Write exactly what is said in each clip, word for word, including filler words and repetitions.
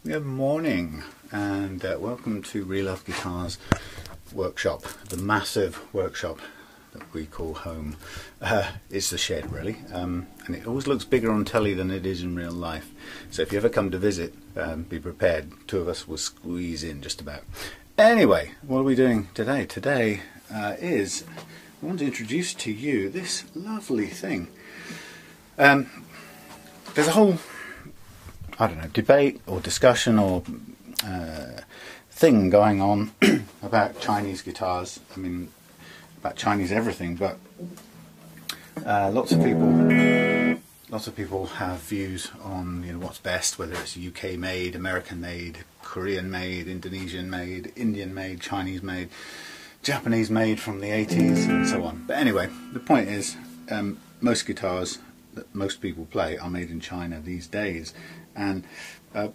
Good morning and uh, welcome to Real Love Guitars workshop, the massive workshop that we call home. Uh, it's the shed really, um, and it always looks bigger on telly than it is in real life, so if you ever come to visit, um, be prepared. Two of us will squeeze in just about. Anyway, what are we doing today? Today uh, is I want to introduce to you this lovely thing. Um, there's a whole I don't know, debate or discussion or uh, thing going on about Chinese guitars. I mean, about Chinese everything, but uh, lots of people, lots of people have views on you know what's best, whether it's U K made, American made, Korean made, Indonesian made, Indian made, Chinese made, Japanese made from the eighties, and so on. But anyway, the point is, um, most guitars that most people play are made in China these days. And uh,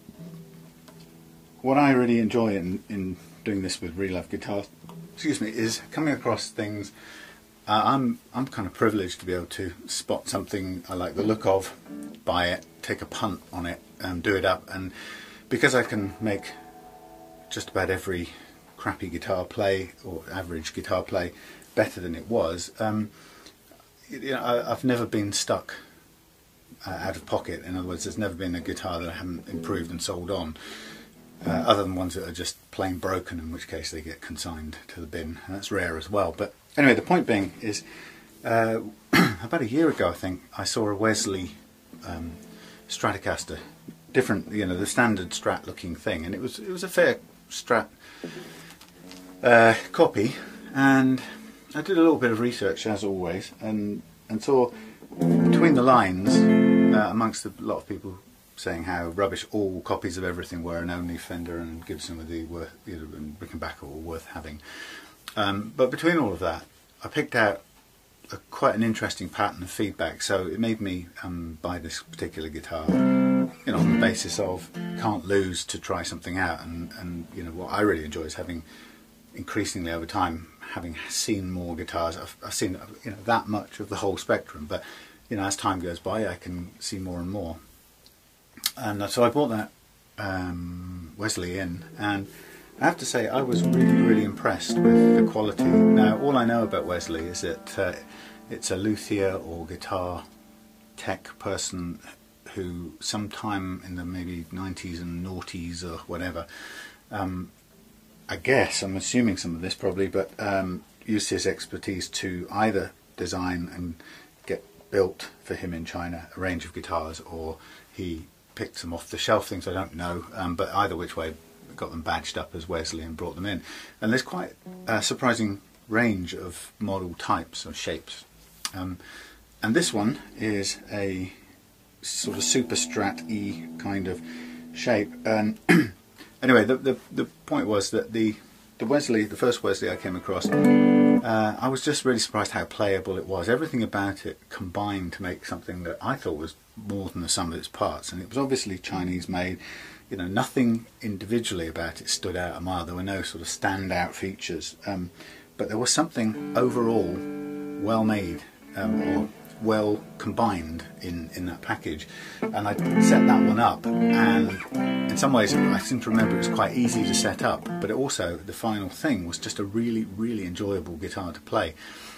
what I really enjoy in, in doing this with Real Love Guitars, excuse me, is coming across things. Uh, I'm I'm kind of privileged to be able to spot something I like the look of, buy it, take a punt on it, and do it up. And because I can make just about every crappy guitar play or average guitar play better than it was, um, you know, I, I've never been stuck Uh, out of pocket. In other words, there's never been a guitar that I haven't improved and sold on, uh, other than ones that are just plain broken, in which case they get consigned to the bin, and that's rare as well. But anyway, the point being is, uh, about a year ago I think, I saw a Wesley um, Stratocaster, different, you know, the standard Strat looking thing, and it was, it was a fair Strat uh, copy, and I did a little bit of research as always, and, and saw between the lines, uh, amongst a lot of people saying how rubbish all copies of everything were, and only Fender and Gibson were the worth, you know, and Rickenbacker were worth having. Um, but between all of that, I picked out a, quite an interesting pattern of feedback. So it made me um, buy this particular guitar, you know, on the basis of can't lose to try something out. And, and you know, what I really enjoy is having, increasingly over time, having seen more guitars. I've, I've seen you know that much of the whole spectrum, but you know as time goes by I can see more and more. And so I bought that um, Wesley in, and I have to say I was really really impressed with the quality. Now all I know about Wesley is that uh, it's a luthier or guitar tech person who sometime in the maybe nineties and noughties or whatever, um, I guess, I'm assuming some of this probably, but um, used his expertise to either design and get built for him in China a range of guitars, or he picked some off the shelf things, I don't know, um, but either which way got them badged up as Wesley and brought them in. And there's quite a surprising range of model types or shapes. Um, and this one is a sort of superstrat-y kind of shape. And anyway, the, the the point was that the the Wesley, the first Wesley I came across, uh, I was just really surprised how playable it was. Everything about it combined to make something that I thought was more than the sum of its parts. And it was obviously Chinese made. You know, nothing individually about it stood out a mile. There were no sort of standout features, um, but there was something overall well made, um, or well combined in in that package. And I set that one up, and in some ways I seem to remember it was quite easy to set up, but it also, the final thing was just a really really enjoyable guitar to play.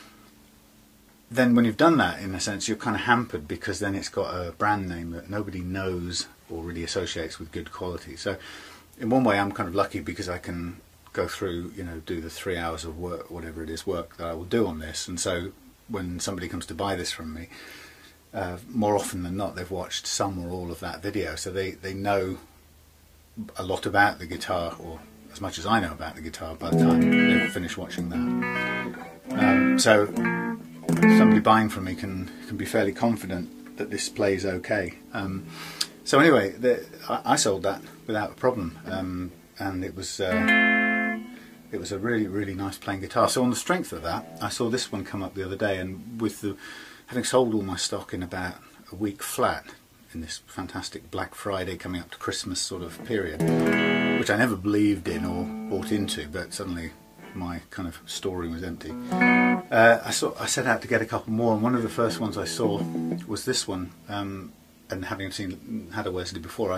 Then when you've done that, in a sense you're kind of hampered, because then it's got a brand name that nobody knows or really associates with good quality. So in one way I'm kind of lucky, because I can go through, you know, do the three hours of work, whatever it is, work that I will do on this, and so when somebody comes to buy this from me, uh, more often than not they've watched some or all of that video, so they, they know a lot about the guitar, or as much as I know about the guitar by the time they've finished watching that. Um, so somebody buying from me can, can be fairly confident that this plays okay. Um, so anyway, the, I, I sold that without a problem, um, and it was uh, it was a really really nice playing guitar. So on the strength of that, I saw this one come up the other day, and with the having sold all my stock in about a week flat in this fantastic Black Friday coming up to Christmas sort of period, which I never believed in or bought into, but suddenly my kind of storeroom was empty. Uh, I saw I set out to get a couple more, and one of the first ones I saw was this one. Um, and having seen had a Wesley before, I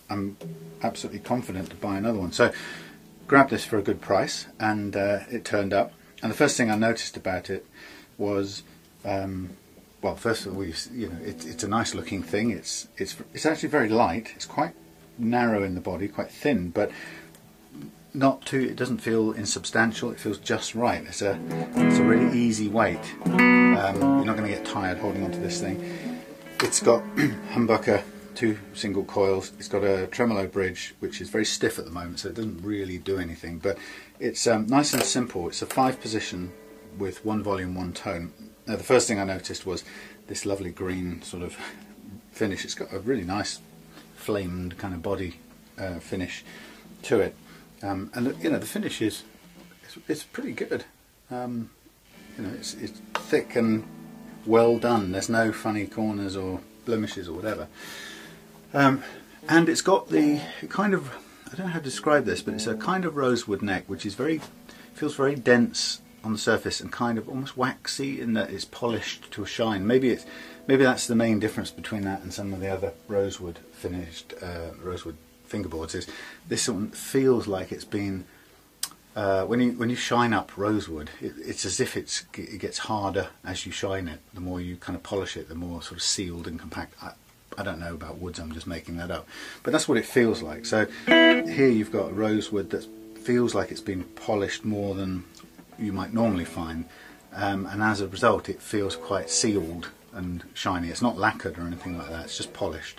I'm absolutely confident to buy another one. So grabbed this for a good price, and uh, it turned up. And the first thing I noticed about it was, um, well, first of all, you, you know, it, it's a nice looking thing. It's it's it's actually very light. It's quite narrow in the body, quite thin, but not too. It doesn't feel insubstantial. It feels just right. It's a it's a really easy weight. Um, you're not going to get tired holding onto this thing. It's got humbucker, two single coils. It's got a tremolo bridge, which is very stiff at the moment, so it doesn't really do anything. But it's um, nice and simple. It's a five position with one volume, one tone. Now, the first thing I noticed was this lovely green sort of finish. It's got a really nice flamed kind of body uh, finish to it, um, and you know the finish is it's, it's pretty good. Um, you know, it's, it's thick and well done. There's no funny corners or blemishes or whatever. Um, and it's got the kind of, I don't know how to describe this, but it's a kind of rosewood neck, which is very, feels very dense on the surface and kind of almost waxy in that it's polished to a shine. Maybe it's, maybe that's the main difference between that and some of the other rosewood finished, uh, rosewood fingerboards, is this one feels like it's been, uh, when you when you shine up rosewood, it, it's as if it's it gets harder as you shine it. The more you kind of polish it, the more sort of sealed and compact. I, I don't know about woods, I'm just making that up, but that's what it feels like. So here you've got a rosewood that feels like it's been polished more than you might normally find, um, and as a result it feels quite sealed and shiny. It's not lacquered or anything like that, it's just polished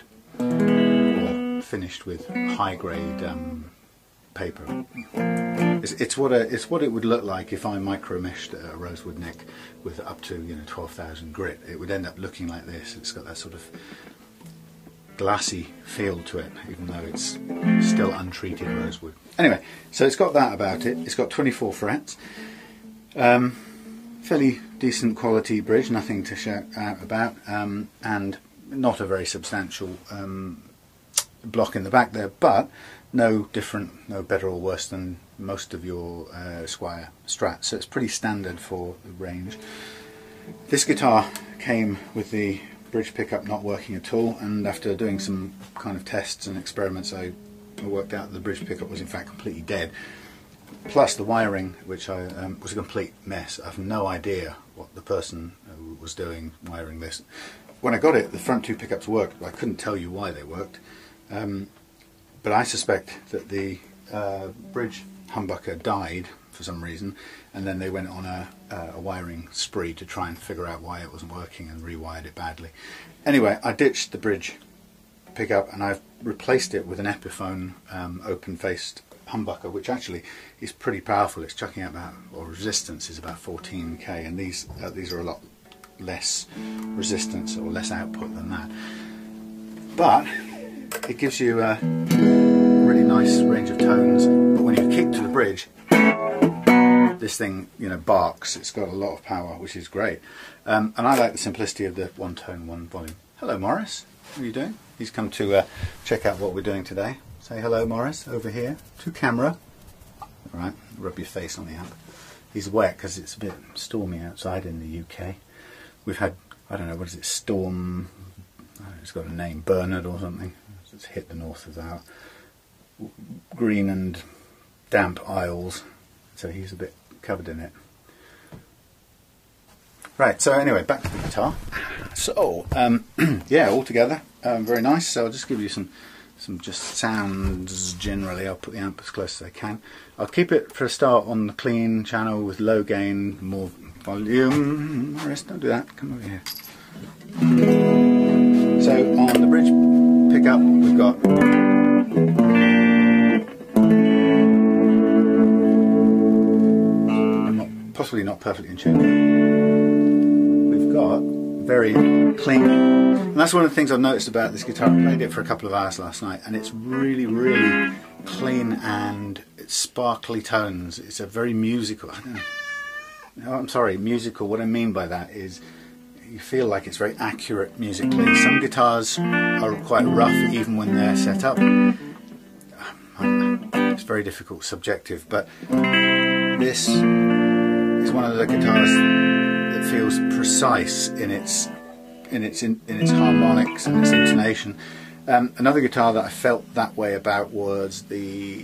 or finished with high grade um, paper. It's, it's what a, it's what it would look like if I micro meshed a rosewood neck with up to you know twelve thousand grit. It would end up looking like this. It's got that sort of glassy feel to it, even though it's still untreated rosewood. Anyway, so it's got that about it. It's got twenty-four frets, um, fairly decent quality bridge, nothing to shout out about, um, and not a very substantial um, block in the back there, but no different, no better or worse than most of your uh, Squier Strats, so it's pretty standard for the range. This guitar came with the bridge pickup not working at all, and after doing some kind of tests and experiments I worked out that the bridge pickup was in fact completely dead, plus the wiring, which I um, was a complete mess. I have no idea what the person was doing wiring this. When I got it, the front two pickups worked, but I couldn't tell you why they worked. Um, but I suspect that the uh, bridge humbucker died for some reason, and then they went on a, a wiring spree to try and figure out why it wasn't working and rewired it badly. Anyway, I ditched the bridge pickup and I've replaced it with an Epiphone um, open-faced humbucker, which actually is pretty powerful. It's chucking out about, or resistance is about fourteen K, and these uh, these are a lot less resistance or less output than that. But it gives you a really nice range of tones. But when you kick to the bridge, this thing, you know, barks. It's got a lot of power, which is great. Um, and I like the simplicity of the one tone, one volume. Hello, Morris. How are you doing? He's come to uh, check out what we're doing today. Say hello, Morris, over here to camera. All right, rub your face on the amp. He's wet because it's a bit stormy outside in the U K. We've had, I don't know, what is it, storm, I don't know, it's got a name, Bernard or something. It's hit the north of that. Green and damp isles, so he's a bit covered in it. Right, so anyway, back to the guitar. So, um, yeah, all together, um, very nice. So I'll just give you some, some just sounds generally. I'll put the amp as close as I can. I'll keep it for a start on the clean channel with low gain, more volume. Morris, don't do that. Come over here. So on the bridge pickup, we've got not, possibly not perfectly in tune. We've got very clean, and that's one of the things I've noticed about this guitar. I played it for a couple of hours last night, and it's really, really clean and it's sparkly tones. It's a very musical. I don't know. No, I'm sorry, musical. What I mean by that is you feel like it's very accurate musically. Some guitars are quite rough even when they're set up. It's very difficult, subjective, but this is one of the guitars that feels precise in its in its in, in its harmonics and its intonation, Um, another guitar that I felt that way about was the,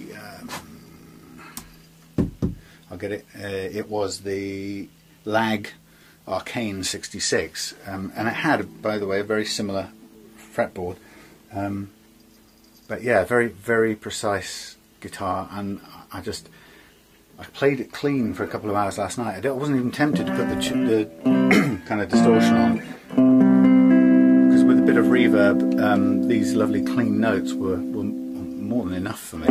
um, I'll get it, uh, it was the Lag Arcane sixty-six, um, and it had, by the way, a very similar fretboard. Um, but yeah, very, very precise guitar, and I just, I played it clean for a couple of hours last night. I wasn't even tempted to put the, the kind of distortion on, because with a bit of reverb, um, these lovely clean notes were, were more than enough for me.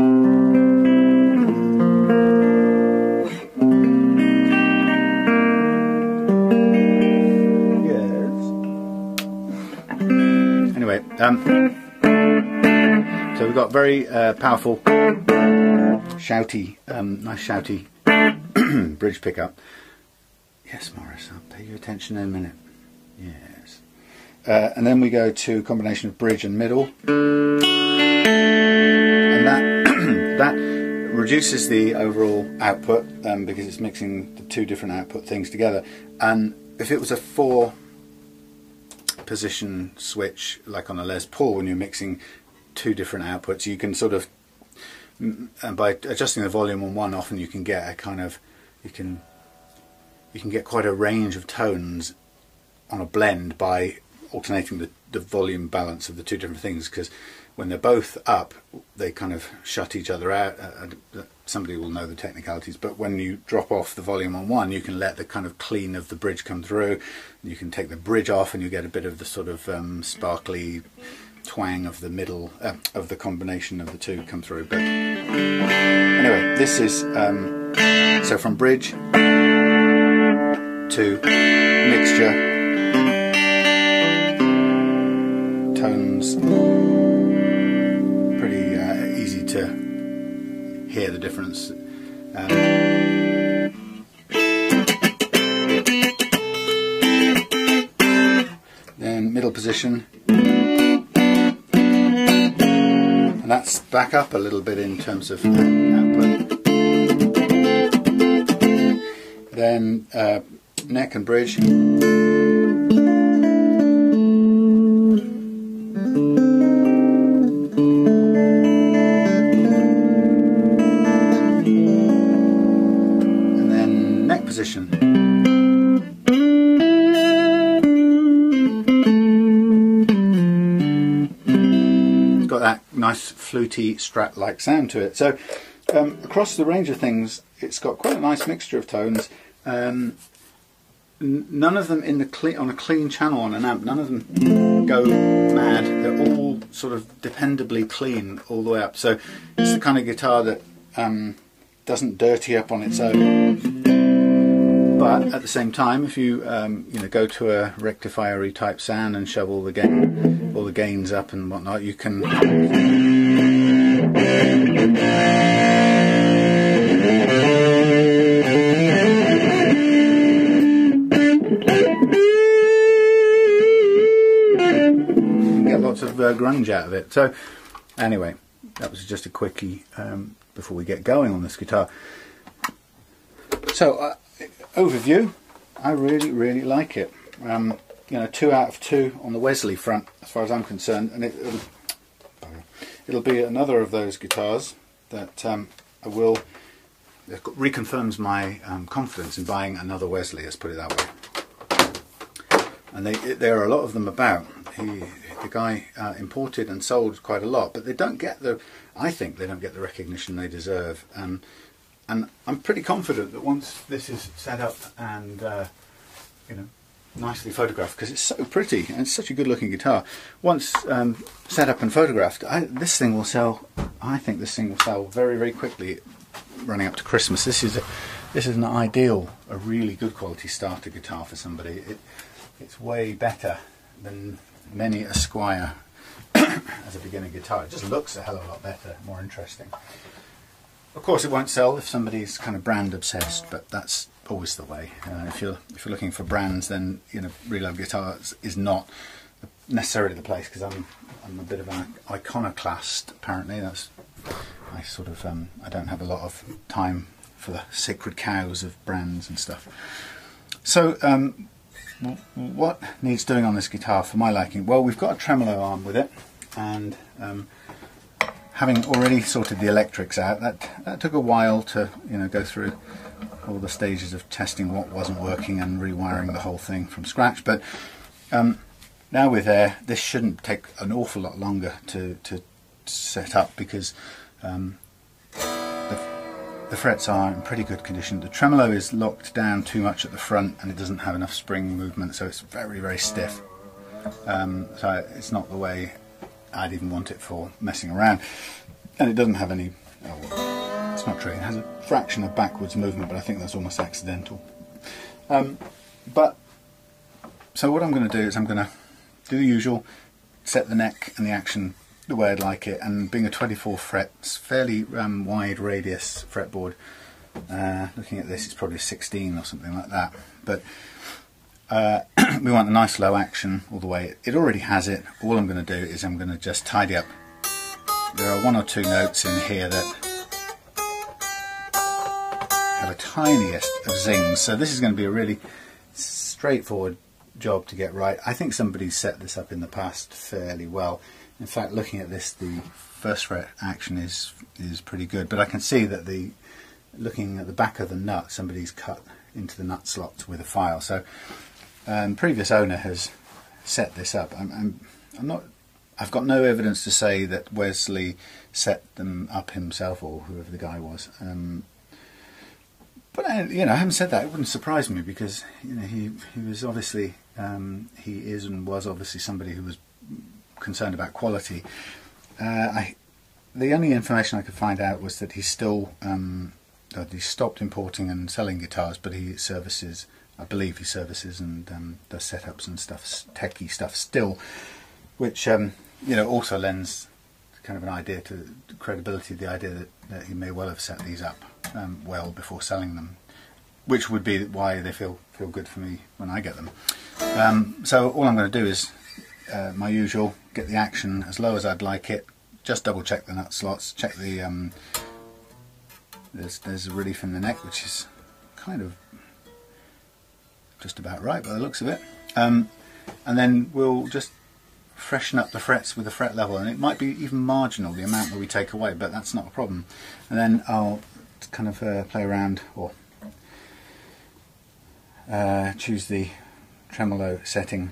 Yes. Anyway, um, so we've got very uh, powerful, shouty, um, nice shouty bridge pickup. Yes, Morris, I'll pay you attention in a minute. Yes. Uh, and then we go to a combination of bridge and middle. And that, that reduces the overall output um, because it's mixing the two different output things together. And if it was a four position switch, like on a Les Paul, when you're mixing two different outputs, you can sort of, and by adjusting the volume on one, often you can get a kind of, you can you can get quite a range of tones on a blend by alternating the, the volume balance of the two different things, because when they're both up they kind of shut each other out. Uh, somebody will know the technicalities, but when you drop off the volume on one, you can let the kind of clean of the bridge come through, you can take the bridge off and you get a bit of the sort of um, sparkly twang of the middle, uh, of the combination of the two come through. But anyway, this is um, so from bridge to mixture, tones, pretty uh, easy to hear the difference. Um, then middle position. And that's back up a little bit in terms of output. Then uh, neck and bridge. And then neck position. That nice fluty strat-like sound to it. So um, across the range of things, it's got quite a nice mixture of tones. Um, none of them in the cle on a clean channel on an amp. None of them go mad. They're all sort of dependably clean all the way up. So it's the kind of guitar that um, doesn't dirty up on its own. But at the same time, if you um, you know, go to a rectifier-y type sound and shove all the gain, all the gains up and whatnot, you can get lots of uh, grunge out of it. So anyway, that was just a quickie um, before we get going on this guitar. So. Uh, Overview, I really, really like it. Um, you know, two out of two on the Wesley front, as far as I'm concerned, and it, it'll, it'll be another of those guitars that um, I will it reconfirms my um, confidence in buying another Wesley. Let's put it that way. And they, there are a lot of them about. He, the guy uh, imported and sold quite a lot, but they don't get the. I think they don't get the recognition they deserve. Um, And I'm pretty confident that once this is set up and uh, you know, nicely photographed, because it's so pretty and it's such a good looking guitar, once um, set up and photographed, I, this thing will sell. I think this thing will sell very, very quickly, running up to Christmas. This is a, this is an ideal, a really good quality starter guitar for somebody. It, it's way better than many a Squire as a beginner guitar. It just looks a hell of a lot better, more interesting. Of course, it won't sell if somebody's kind of brand obsessed, but that's always the way. Uh, if you're if you're looking for brands, then you know, Real Love Guitars is not necessarily the place, because I'm I'm a bit of an iconoclast. Apparently, that's I sort of um, I don't have a lot of time for the sacred cows of brands and stuff. So, um, what needs doing on this guitar for my liking? Well, we've got a tremolo arm with it. and um, having already sorted the electrics out, that, that took a while to you know go through all the stages of testing what wasn't working and rewiring the whole thing from scratch. But um, now we're there, this shouldn't take an awful lot longer to, to set up, because um, the, the frets are in pretty good condition. The tremolo is locked down too much at the front and it doesn't have enough spring movement, so it's very very stiff. Um, so it's not the way I'd even want it for messing around, and it doesn't have any, oh, well, it's not true, it has a fraction of backwards movement, but I think that's almost accidental. Um, but so what I'm going to do is I'm going to do the usual, set the neck and the action the way I'd like it, and being a twenty-four frets, fairly um, wide radius fretboard, uh, looking at this it's probably sixteen or something like that, but uh, we want a nice low action all the way. It already has it. All I'm going to do is I'm going to just tidy up. There are one or two notes in here that have a tiniest of zings, so this is going to be a really straightforward job to get right. I think somebody's set this up in the past fairly well. In fact, looking at this, the first fret action is is pretty good, but I can see that the looking at the back of the nut, somebody's cut into the nut slot with a file. So um, previous owner has set this up. I'm, I'm, I'm not. I've got no evidence to say that Wesley set them up himself or whoever the guy was. Um, but I, you know, having said that, it wouldn't surprise me, because you know he he was obviously um, he is and was obviously somebody who was concerned about quality. Uh, I, the only information I could find out was that he's still um, that he stopped importing and selling guitars, but he services, I believe he services and um, does setups and stuff, techie stuff still, which um, you know also lends kind of an idea to the credibility of the idea that, that he may well have set these up um, well before selling them, which would be why they feel feel good for me when I get them. Um, so all I'm going to do is uh, my usual, get the action as low as I'd like it, just double check the nut slots, check the um, there's, there's a relief in the neck, which is kind of just about right by the looks of it, um, and then we'll just freshen up the frets with the fret level, and it might be even marginal the amount that we take away, but that's not a problem. And then I'll kind of uh, play around, or uh, choose the tremolo setting.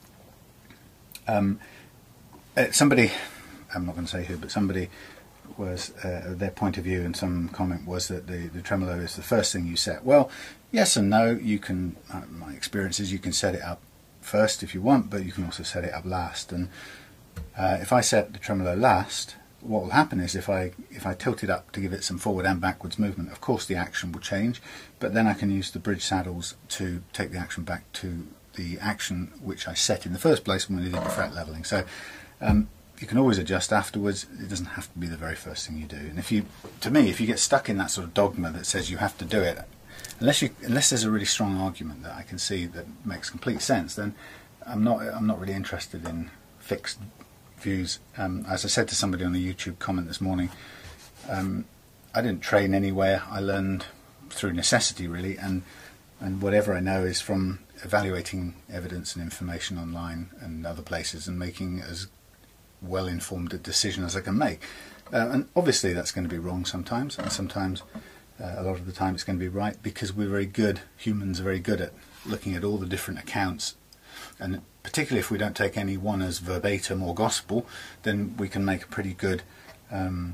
Um, uh, somebody, I'm not going to say who, but somebody was, uh, their point of view in some comment was that the, the tremolo is the first thing you set. Well, yes and no. You can, uh, my experience is you can set it up first if you want, but you can also set it up last. And uh, if I set the tremolo last, what will happen is if I if I tilt it up to give it some forward and backwards movement, of course the action will change, but then I can use the bridge saddles to take the action back to the action which I set in the first place when I did the fret leveling. So um, you can always adjust afterwards. It doesn't have to be the very first thing you do. And if you, to me, if you get stuck in that sort of dogma that says you have to do it, unless you unless there's a really strong argument that I can see that makes complete sense, then I'm not I'm not really interested in fixed views. Um, as I said to somebody on the YouTube comment this morning, um, I didn't train anywhere. I learned through necessity, really, and and whatever I know is from evaluating evidence and information online and other places and making as well informed a decision as I can make. Uh, and obviously that's going to be wrong sometimes, and sometimes uh, a lot of the time it's going to be right, because we're very good, humans are very good at looking at all the different accounts, and particularly if we don't take any one as verbatim or gospel, then we can make pretty good um,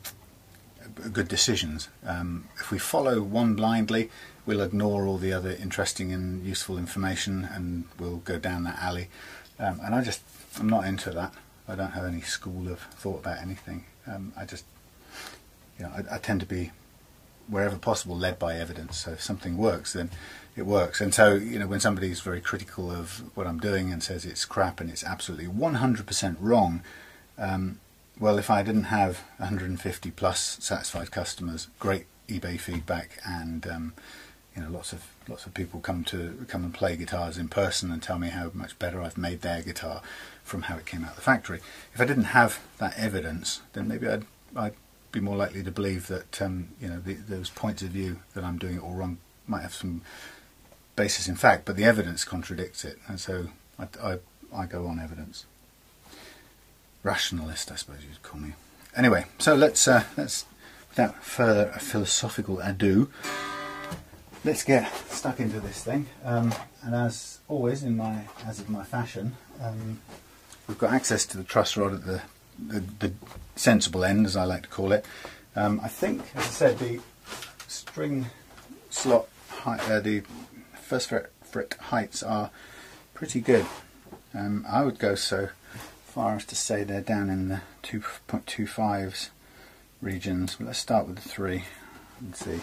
good decisions. Um, if we follow one blindly, we'll ignore all the other interesting and useful information, and we'll go down that alley. Um, and I just, I'm not into that. I don't have any school of thought about anything. Um, I just, you know, I, I tend to be, wherever possible, led by evidence. So if something works, then it works. And so, you know, when somebody's very critical of what I'm doing and says it's crap and it's absolutely one hundred percent wrong, um, well, if I didn't have one hundred fifty plus satisfied customers, great eBay feedback, and um, you know, lots of lots of people come to come and play guitars in person and tell me how much better I've made their guitar from how it came out of the factory. If I didn't have that evidence, then maybe I'd I'd be more likely to believe that um, you know the, those points of view that I'm doing it all wrong might have some basis in fact, but the evidence contradicts it, and so I, I, I go on evidence. rationalist, I suppose you'd call me. Anyway, so let's uh, let's without further philosophical ado, let's get stuck into this thing. Um, and as always, in my as is my fashion, um, we've got access to the truss rod at the, the the sensible end, as I like to call it. Um, I think, as I said, the string slot height, uh, the first fret, fret heights are pretty good. Um, I would go so far as to say they're down in the two point two fives regions. But let's start with the three and see.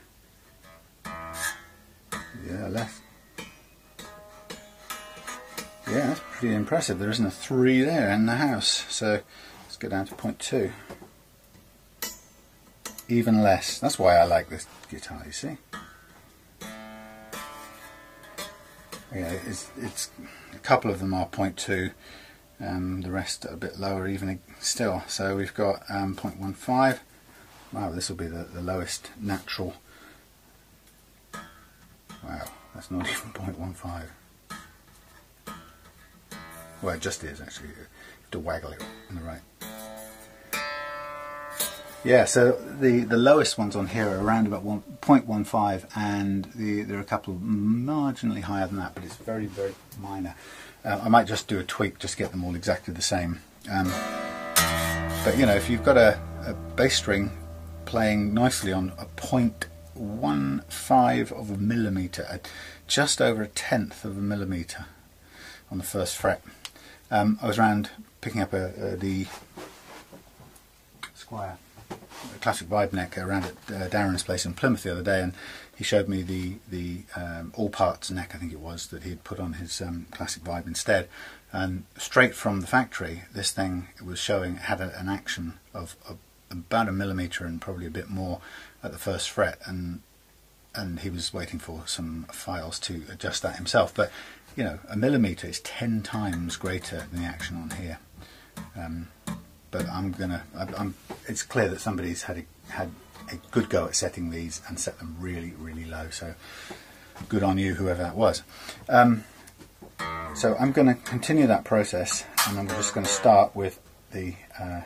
Yeah, less. Yeah, that's pretty impressive. There isn't a three there in the house. So let's go down to zero point two. Even less. That's why I like this guitar, you see. Yeah, it's, it's a couple of them are zero point two, um, the rest are a bit lower even still. So we've got um, zero point one five. Wow, this will be the, the lowest natural. Wow, that's not even zero point one five. Well, it just is actually. You have to waggle it on the right. Yeah, so the, the lowest ones on here are around about zero point one five, and the, there are a couple marginally higher than that, but it's very, very minor. Uh, I might just do a tweak, just get them all exactly the same. Um, but you know, if you've got a, a bass string playing nicely on a zero point one five of a millimetre, at just over a tenth of a millimetre on the first fret. Um, I was around picking up a, a, the Squire. A classic vibe neck around at uh, Darren's place in Plymouth the other day, and he showed me the the um, all parts neck, I think it was, that he'd put on his um, classic vibe instead. And straight from the factory, this thing was showing had a, an action of, of about a millimetre and probably a bit more at the first fret, and and he was waiting for some files to adjust that himself. But you know, a millimetre is ten times greater than the action on here. Um, But I'm gonna. I'm, it's clear that somebody's had a, had a good go at setting these and set them really, really low. So good on you, whoever that was. Um, so I'm going to continue that process, and I'm just going to start with the uh,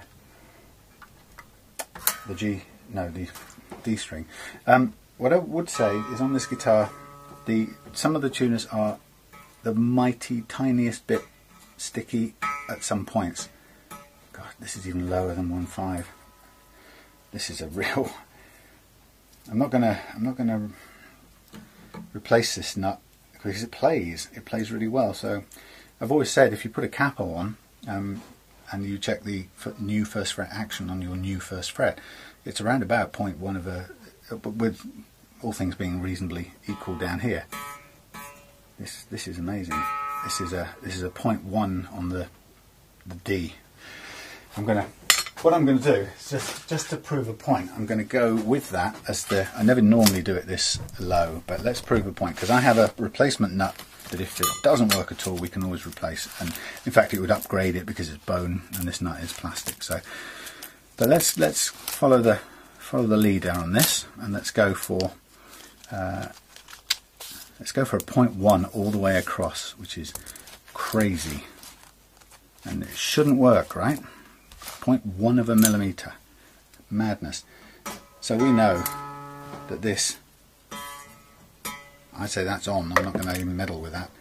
the G. No, the D string. Um, what I would say is on this guitar, the some of the tuners are the mighty tiniest bit sticky at some points. God, this is even lower than one point five. This is a real. I'm not gonna. I'm not gonna replace this nut because it plays. It plays really well. So I've always said if you put a capo on um, and you check the new first fret action on your new first fret, it's around about zero point one of a. With all things being reasonably equal down here. This this is amazing. This is a this is a zero point one on the the D. I'm gonna, what I'm going to do is just, just to prove a point, I'm going to go with that as the, I never normally do it this low, but let's prove a point, because I have a replacement nut that if it doesn't work at all, we can always replace, and in fact it would upgrade it because it's bone and this nut is plastic. So, but let's let's follow the follow the leader on this, and let's go for uh, let's go for a zero point one all the way across, which is crazy, and it shouldn't work, right? zero point one of a millimetre. Madness. So we know that this, I say that's on, I'm not going to even meddle with that.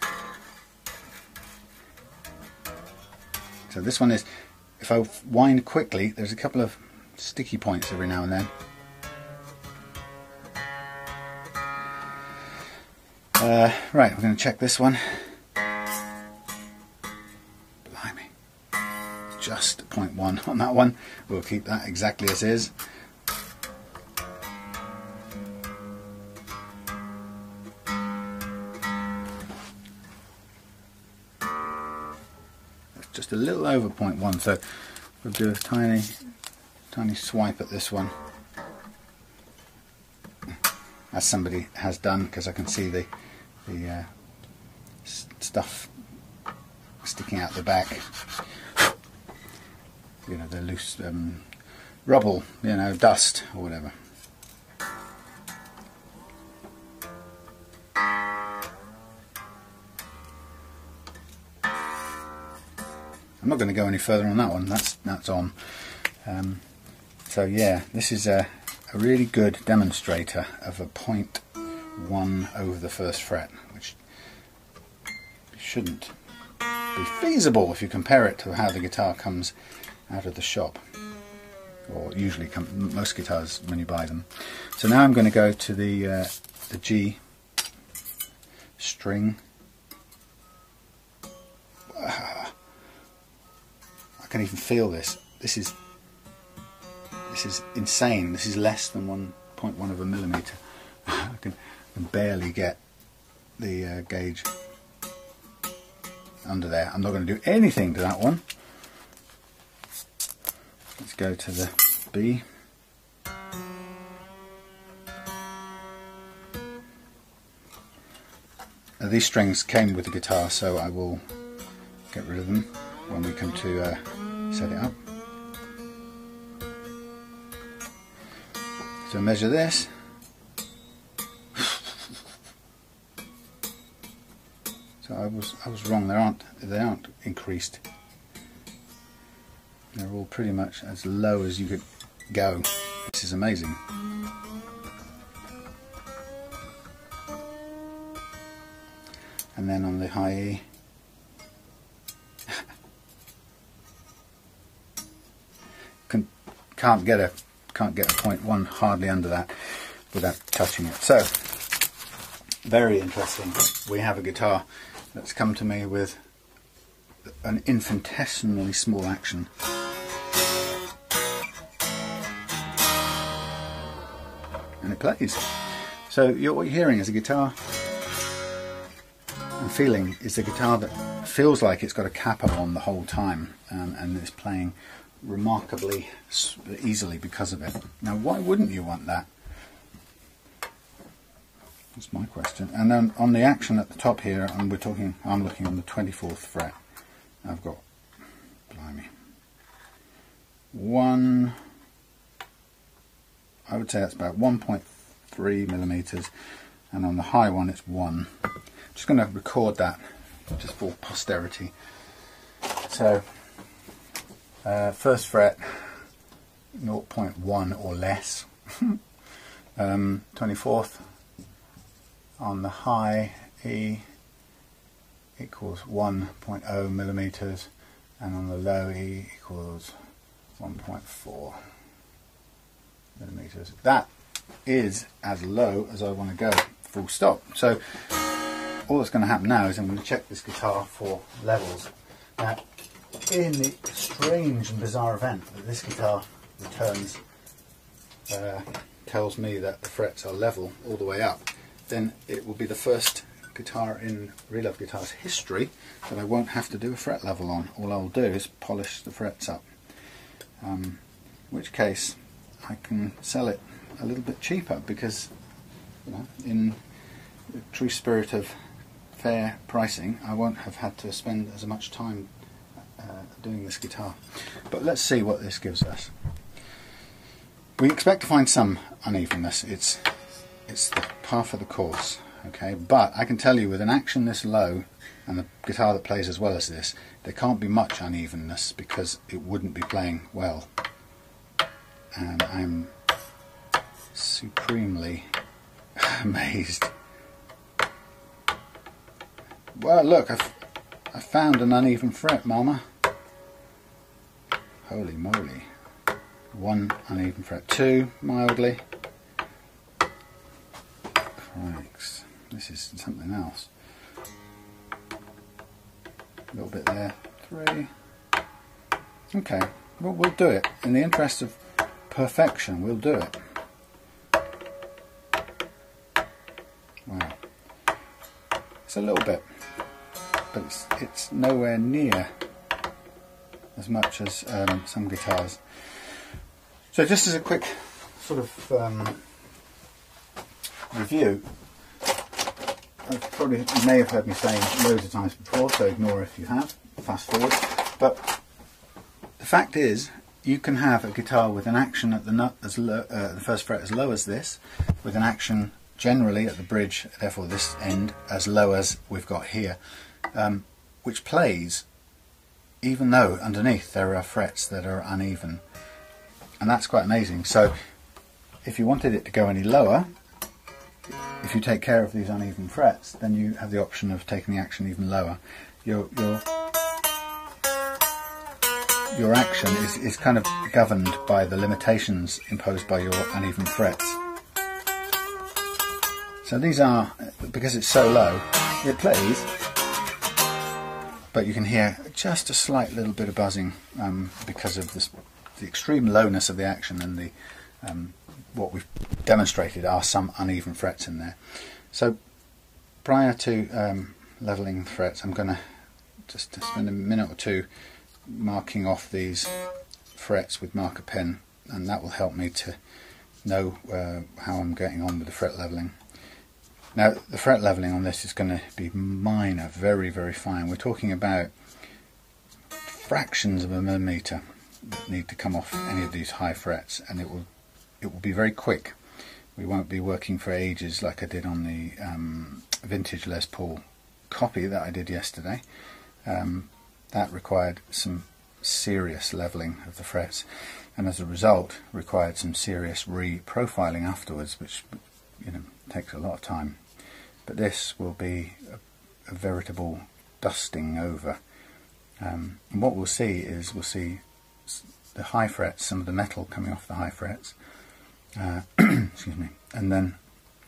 So this one is, if I wind quickly, there's a couple of sticky points every now and then. Uh, right, we're going to check this one. Just zero point one on that one. We'll keep that exactly as is. It's just a little over zero point one, so we'll do a tiny, tiny swipe at this one, as somebody has done, because I can see the the uh, stuff sticking out the back. You know, the loose um, rubble, you know, dust or whatever. I'm not going to go any further on that one. That's that's on. Um, so yeah, this is a, a really good demonstrator of a point one over the first fret, which shouldn't be feasible if you compare it to how the guitar comes out of the shop, or usually come, most guitars when you buy them. So now I'm going to go to the uh, the G string. I can even feel this. This is this is insane. This is less than one point one of a millimeter. I can, can barely get the uh, gauge under there. I'm not going to do anything to that one. Let's go to the B. Now, these strings came with the guitar, so I will get rid of them when we come to uh, set it up. So measure this. So I was I was wrong. They aren't they aren't increased. They're all pretty much as low as you could go. This is amazing. And then on the high E, Can, can't get a can't get a point one hardly under that without touching it. So very interesting. We have a guitar that's come to me with an infinitesimally small action. And it plays. So you're, what you're hearing is a guitar, and feeling is a guitar that feels like it's got a capo on the whole time, um, and it's playing remarkably easily because of it. Now why wouldn't you want that? That's my question. And then on the action at the top here, and we're talking, I'm looking on the twenty-fourth fret. I've got, blimey, one, I would say that's about one point three millimeters, and on the high one it's one. I'm just going to record that just for posterity. So uh, first fret zero point one or less, um, twenty-fourth on the high E equals one point zero millimeters, and on the low E equals one point four millimeters. That is as low as I want to go, full stop. So all that's going to happen now is I'm going to check this guitar for levels. Now, in the strange and bizarre event that this guitar returns uh, tells me that the frets are level all the way up, then it will be the first guitar in Relove Guitars history that I won't have to do a fret level on. All I'll do is polish the frets up, um, in which case I can sell it a little bit cheaper, because, you know, in the true spirit of fair pricing, I won't have had to spend as much time uh, doing this guitar. But let's see what this gives us. We expect to find some unevenness. It's it's the par for the course, okay? But I can tell you, with an action this low and a guitar that plays as well as this, there can't be much unevenness, because it wouldn't be playing well. And I'm supremely amazed. Well, look, I've, I found an uneven fret, mama. Holy moly. One uneven fret, two mildly. Crikes, this is something else. A little bit there, three. Okay, well, we'll do it. In the interest of perfection, we'll do it. Wow. It's a little bit, but it's, it's nowhere near as much as um, some guitars. So just as a quick sort of um, review, I probably you may have heard me say loads of times before, so ignore if you have, fast forward. But the fact is, you can have a guitar with an action at the nut as low, uh, the first fret as low as this, with an action generally at the bridge, therefore this end, as low as we've got here, um, which plays even though underneath there are frets that are uneven, and that's quite amazing. So if you wanted it to go any lower, if you take care of these uneven frets, then you have the option of taking the action even lower. Your your your action is, is kind of governed by the limitations imposed by your uneven frets. So these are, because it's so low, it plays, but you can hear just a slight little bit of buzzing um, because of this, the extreme lowness of the action, and the um, what we've demonstrated are some uneven frets in there. So prior to um, levelling the frets, I'm going to just spend a minute or two marking off these frets with marker pen, and that will help me to know uh, how I'm getting on with the fret levelling. Now the fret levelling on this is going to be minor, very very fine. We're talking about fractions of a millimetre that need to come off any of these high frets, and it will it will be very quick. We won't be working for ages like I did on the um, vintage Les Paul copy that I did yesterday. Um, that required some serious levelling of the frets, and as a result required some serious re-profiling afterwards, which, you know, takes a lot of time. But this will be a, a veritable dusting over. Um, and what we'll see is we'll see the high frets, some of the metal coming off the high frets, uh, excuse me, and then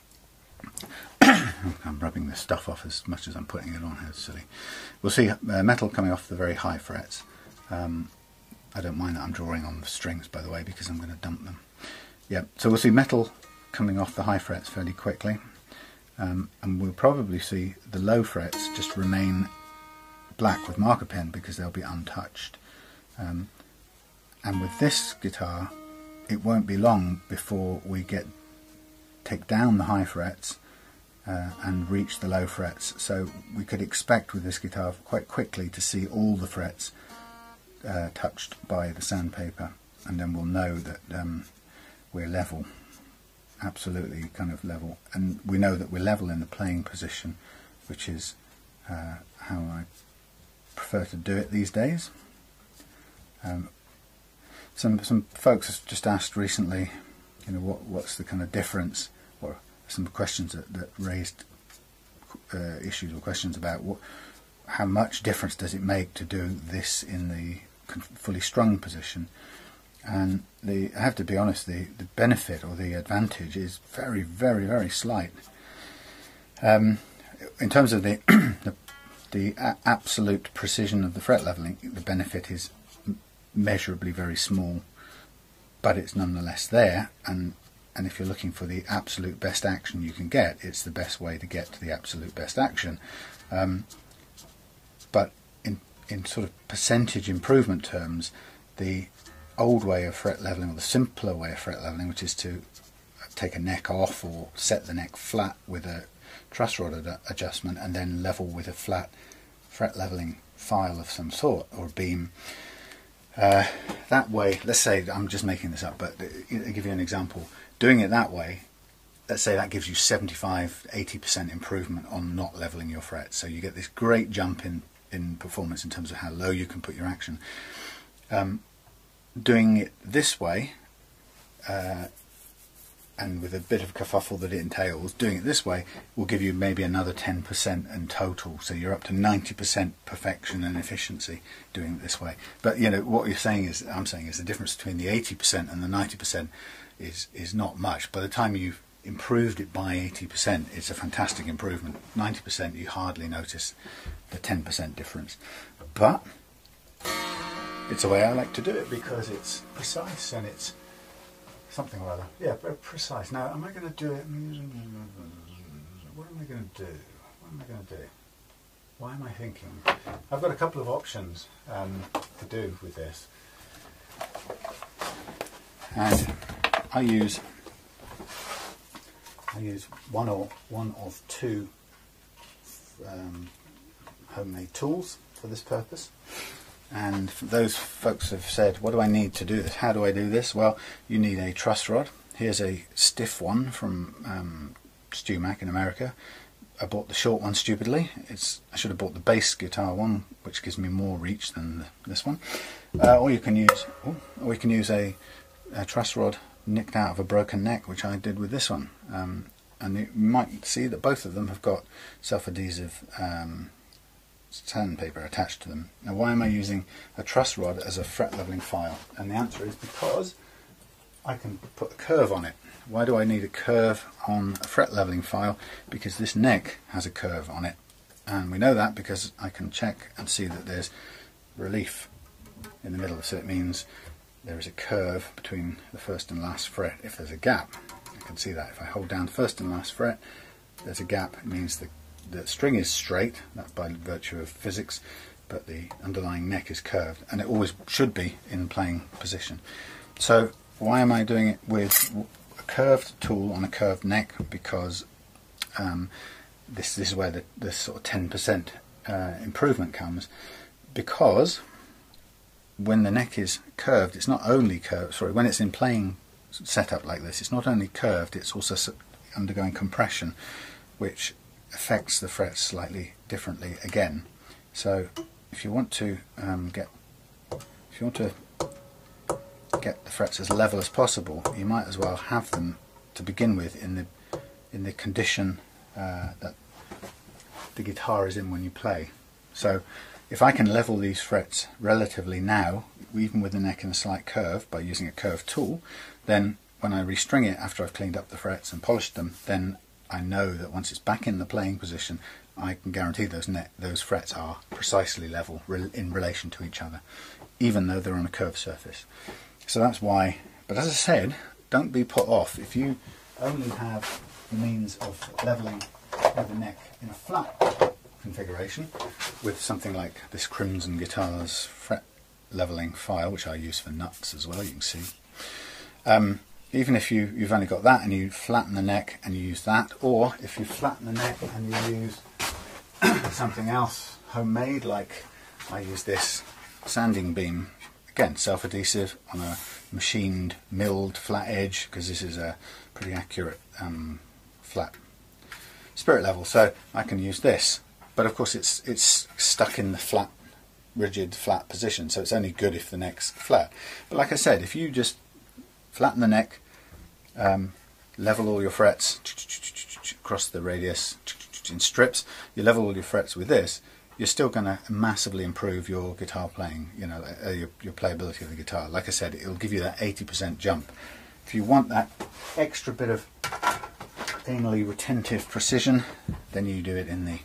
I'm rubbing this stuff off as much as I'm putting it on. It's silly. We'll see uh, metal coming off the very high frets. Um, I don't mind that I'm drawing on the strings, by the way, because I'm going to dump them. Yeah, so we'll see metal coming off the high frets fairly quickly, um, and we'll probably see the low frets just remain black with marker pen because they'll be untouched. Um, and with this guitar, it won't be long before we get take down the high frets uh, and reach the low frets. So we could expect with this guitar quite quickly to see all the frets uh, touched by the sandpaper, and then we'll know that um, we're level, absolutely kind of level. And we know that we're level in the playing position, which is uh, how I prefer to do it these days. Um, some some folks have just asked recently, you know, what what's the kind of difference, or some questions that, that raised uh, issues or questions about what, how much difference does it make to do this in the fully strung position. And the I have to be honest, the the benefit or the advantage is very very very slight. Um, in terms of the the the absolute precision of the fret leveling, the benefit is measurably very small, but it's nonetheless there, and and if you're looking for the absolute best action you can get, it's the best way to get to the absolute best action. Um, but in in sort of percentage improvement terms, the old way of fret leveling, or the simpler way of fret leveling, which is to take a neck off or set the neck flat with a truss rod ad adjustment and then level with a flat fret leveling file of some sort, or beam. Uh, that way, let's say, I'm just making this up, but I'll give you an example. Doing it that way, let's say that gives you seventy-five to eighty percent improvement on not leveling your frets. So you get this great jump in, in performance in terms of how low you can put your action. Um, doing it this way, uh, and with a bit of kerfuffle that it entails, doing it this way will give you maybe another ten percent in total, so you're up to ninety percent perfection and efficiency doing it this way. But you know what you're saying is, I'm saying is the difference between the eighty percent and the ninety percent is is not much. By the time you've improved it by eighty percent, it's a fantastic improvement. ninety percent you hardly notice the ten percent difference, but it's the way I like to do it because it's precise and it's something or other. Yeah, very precise. Now, am I going to do it? What am I going to do? What am I going to do? Why am I thinking? I've got a couple of options um, to do with this, and I use I use one or one of two um, homemade tools for this purpose. And those folks have said, what do I need to do this? How do I do this? Well, you need a truss rod. Here's a stiff one from um, StewMac in America. I bought the short one stupidly. It's I should have bought the bass guitar one, which gives me more reach than the, this one. Uh, or you can use, oh, or you can use a, a truss rod nicked out of a broken neck, which I did with this one. Um, and you might see that both of them have got self-adhesive um, sandpaper attached to them. Now, why am I using a truss rod as a fret leveling file? And the answer is because I can put a curve on it. Why do I need a curve on a fret leveling file? Because this neck has a curve on it, and we know that because I can check and see that there's relief in the middle, so it means there is a curve between the first and last fret. If there's a gap, I can see that. If I hold down the first and last fret, there's a gap. It means the, the string is straight, that's by virtue of physics, but the underlying neck is curved, and it always should be in playing position. So why am I doing it with a curved tool on a curved neck? Because um, this, this is where the, the sort of ten percent uh, improvement comes, because when the neck is curved, it's not only curved, sorry, when it's in playing setup like this, it's not only curved, it's also undergoing compression, which affects the frets slightly differently again. So if you want to um, get if you want to get the frets as level as possible, you might as well have them to begin with in the in the condition uh, that the guitar is in when you play. So if I can level these frets relatively now, even with the neck in a slight curve, by using a curved tool, then when I restring it after I've cleaned up the frets and polished them, then I know that once it's back in the playing position, I can guarantee those net, those frets are precisely level re in relation to each other, even though they're on a curved surface. So that's why, but as I said, don't be put off. If you only have the means of levelling the neck in a flat configuration with something like this Crimson Guitars fret levelling file, which I use for nuts as well, you can see. Um, even if you, you've only got that and you flatten the neck and you use that, or if you flatten the neck and you use something else homemade, like I use this sanding beam, again self-adhesive on a machined milled flat edge, because this is a pretty accurate um, flat spirit level, so I can use this. But of course it's it's stuck in the flat, rigid, flat position, so it's only good if the neck's flat. But like I said, if you just flatten the neck, um, level all your frets across the radius in strips, you level all your frets with this, you're still going to massively improve your guitar playing, you know, uh, your, your playability of the guitar. Like I said, it'll give you that eighty percent jump. If you want that extra bit of anally retentive precision, then you do it in the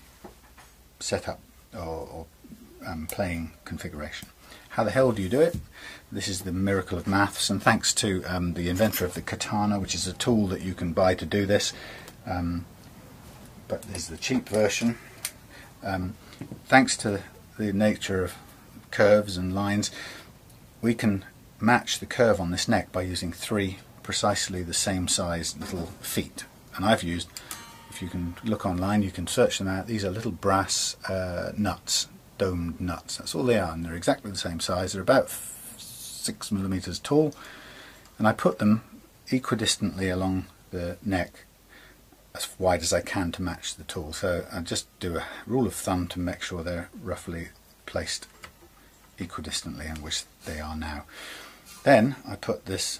setup or, or um, playing configuration. How the hell do you do it? This is the miracle of maths, and thanks to um, the inventor of the katana, which is a tool that you can buy to do this, um, but there's the cheap version. Um, thanks to the nature of curves and lines, we can match the curve on this neck by using three precisely the same size little feet. And I've used, if you can look online, you can search them out, these are little brass uh, nuts, domed nuts, that's all they are, and they're exactly the same size. They're about six millimeters tall, and I put them equidistantly along the neck as wide as I can to match the tool. So I just do a rule of thumb to make sure they're roughly placed equidistantly, and which they are now. Then I put this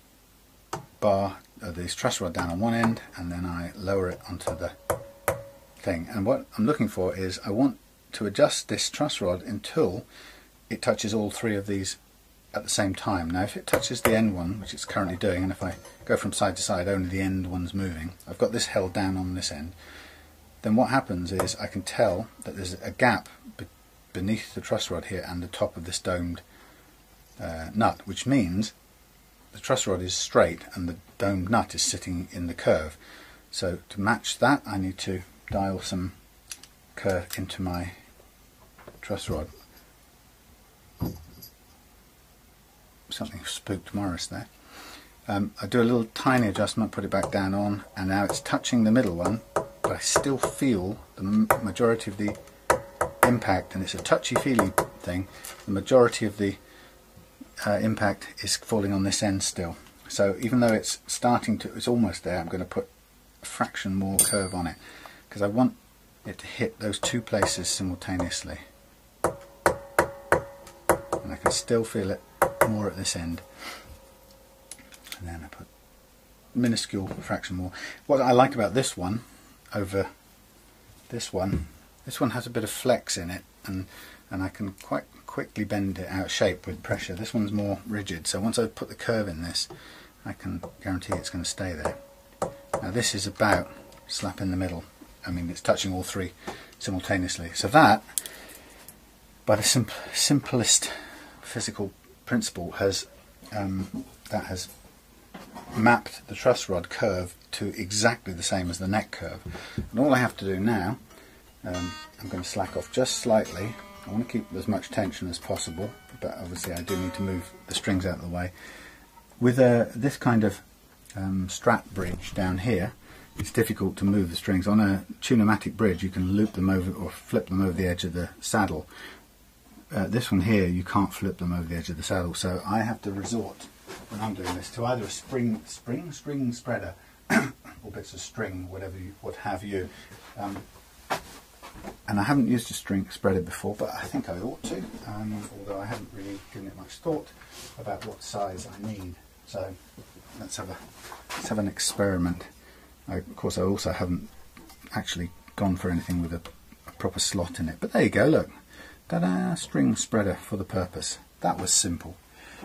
bar, uh, this truss rod down on one end, and then I lower it onto the thing. And what I'm looking for is I want to adjust this truss rod until it touches all three of these at the same time. Now if it touches the end one, which it's currently doing, and if I go from side to side only the end one's moving, I've got this held down on this end, then what happens is I can tell that there's a gap be beneath the truss rod here and the top of this domed uh, nut, which means the truss rod is straight and the domed nut is sitting in the curve. So to match that, I need to dial some curve into my truss rod. Something spooked Morris there. Um, I do a little tiny adjustment, put it back down on, and now it's touching the middle one, but I still feel the majority of the impact, and it's a touchy-feely thing, the majority of the uh, impact is falling on this end still. So even though it's starting to, it's almost there, I'm going to put a fraction more curve on it, because I want it to hit those two places simultaneously. And I can still feel it more at this end. And then I put minuscule fraction more. What I like about this one over this one, this one has a bit of flex in it, and and I can quite quickly bend it out of shape with pressure. This one's more rigid, so once I put the curve in this, I can guarantee it's going to stay there. Now this is about slap in the middle. I mean, it's touching all three simultaneously. So that, by the simp simplest physical principle, has um, that has mapped the truss rod curve to exactly the same as the neck curve. And all I have to do now, um, I'm going to slack off just slightly. I want to keep as much tension as possible, but obviously I do need to move the strings out of the way. With uh, this kind of um, strat bridge down here, it's difficult to move the strings. On a tunematic bridge you can loop them over or flip them over the edge of the saddle. Uh, this one here you can't flip them over the edge of the saddle, so I have to resort, when I'm doing this, to either a spring spring string spreader or bits of string, whatever you, what have you. Um, and I haven't used a string spreader before, but I think I ought to, um, although I haven't really given it much thought about what size I need. So let's have a let's have an experiment. I, of course, I also haven't actually gone for anything with a, a proper slot in it, but there you go. Look, ta-da! String spreader for the purpose. That was simple.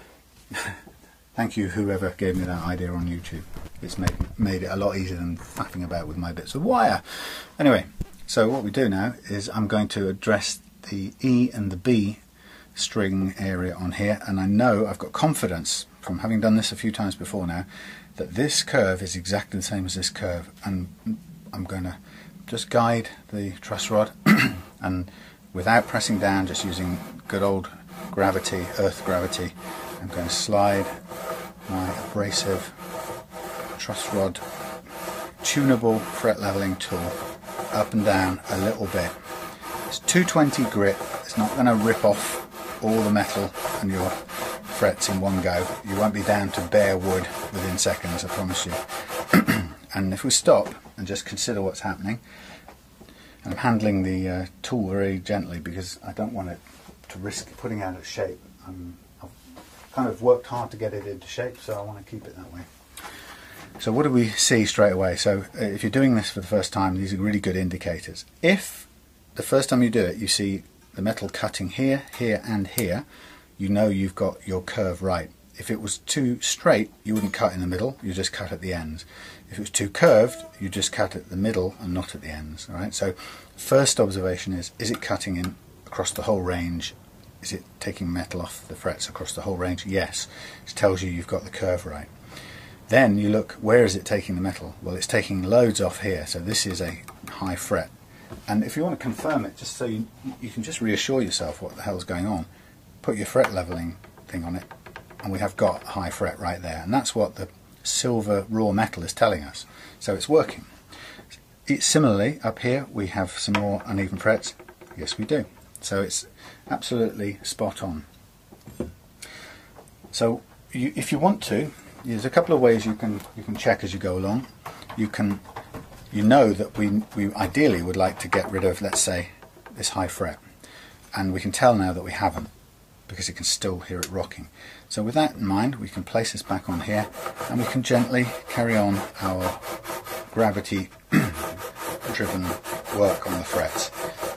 Thank you, whoever gave me that idea on YouTube. It's made made it a lot easier than faffing about with my bits of wire. Anyway, so what we do now is I'm going to address the E and the B string area on here, and I know I've got confidence from having done this a few times before now that this curve is exactly the same as this curve, and I'm going to just guide the truss rod and without pressing down, just using good old gravity, earth gravity, I'm going to slide my abrasive truss rod tunable fret leveling tool up and down a little bit. It's two twenty grit, it's not going to rip off all the metal and your frets in one go. You won't be down to bare wood within seconds, I promise you. And if we stop and just consider what's happening, I'm handling the uh, tool very gently because I don't want it to risk putting out of shape. Um, I've kind of worked hard to get it into shape, so I want to keep it that way. So what do we see straight away? So uh, if you're doing this for the first time, these are really good indicators. If the first time you do it you see the metal cutting here, here and here, you know you've got your curve right. If it was too straight, you wouldn't cut in the middle, you just cut at the ends. If it was too curved, you just cut at the middle and not at the ends. All right? So first observation is, is it cutting in across the whole range? Is it taking metal off the frets across the whole range? Yes. It tells you you've got the curve right. Then you look, where is it taking the metal? Well, it's taking loads off here, so this is a high fret. And if you want to confirm it, just so you, you can just reassure yourself what the hell's going on, put your fret leveling thing on it, and we have got a high fret right there. And that's what the silver raw metal is telling us. So it's working. It, similarly, up here we have some more uneven frets. Yes, we do. So it's absolutely spot on. So you, if you want to, there's a couple of ways you can you can check as you go along. You can, you know that we we ideally would like to get rid of, let's say, this high fret, and we can tell now that we haven't because you can still hear it rocking. So with that in mind, we can place this back on here, and we can gently carry on our gravity driven work on the frets.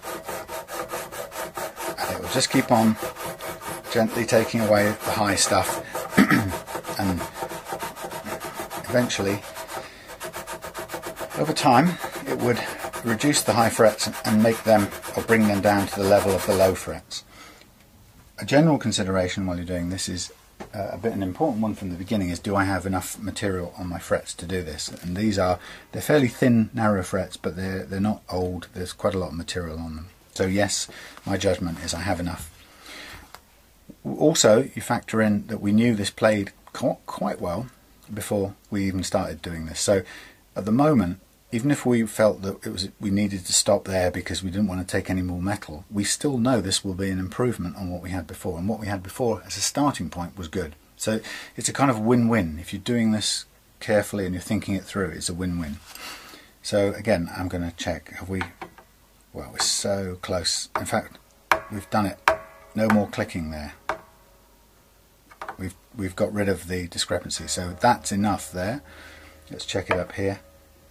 And it will just keep on gently taking away the high stuff and eventually over time it would reduce the high frets and make them, or bring them down to the level of the low frets. A general consideration while you're doing this is uh, a bit an important one from the beginning is, do I have enough material on my frets to do this? And these are, they're fairly thin, narrow frets, but they're, they're not old. There's quite a lot of material on them. So yes, my judgment is I have enough. Also, you factor in that we knew this played quite well before we even started doing this. So at the moment, even if we felt that it was we needed to stop there because we didn't want to take any more metal, we still know this will be an improvement on what we had before, and what we had before as a starting point was good. So it's a kind of win-win. If you're doing this carefully and you're thinking it through, it's a win-win. So again, I'm going to check, have we Well, we're so close. In fact, we've done it. No more clicking there. We've, we've got rid of the discrepancy, so that's enough there. Let's check it up here.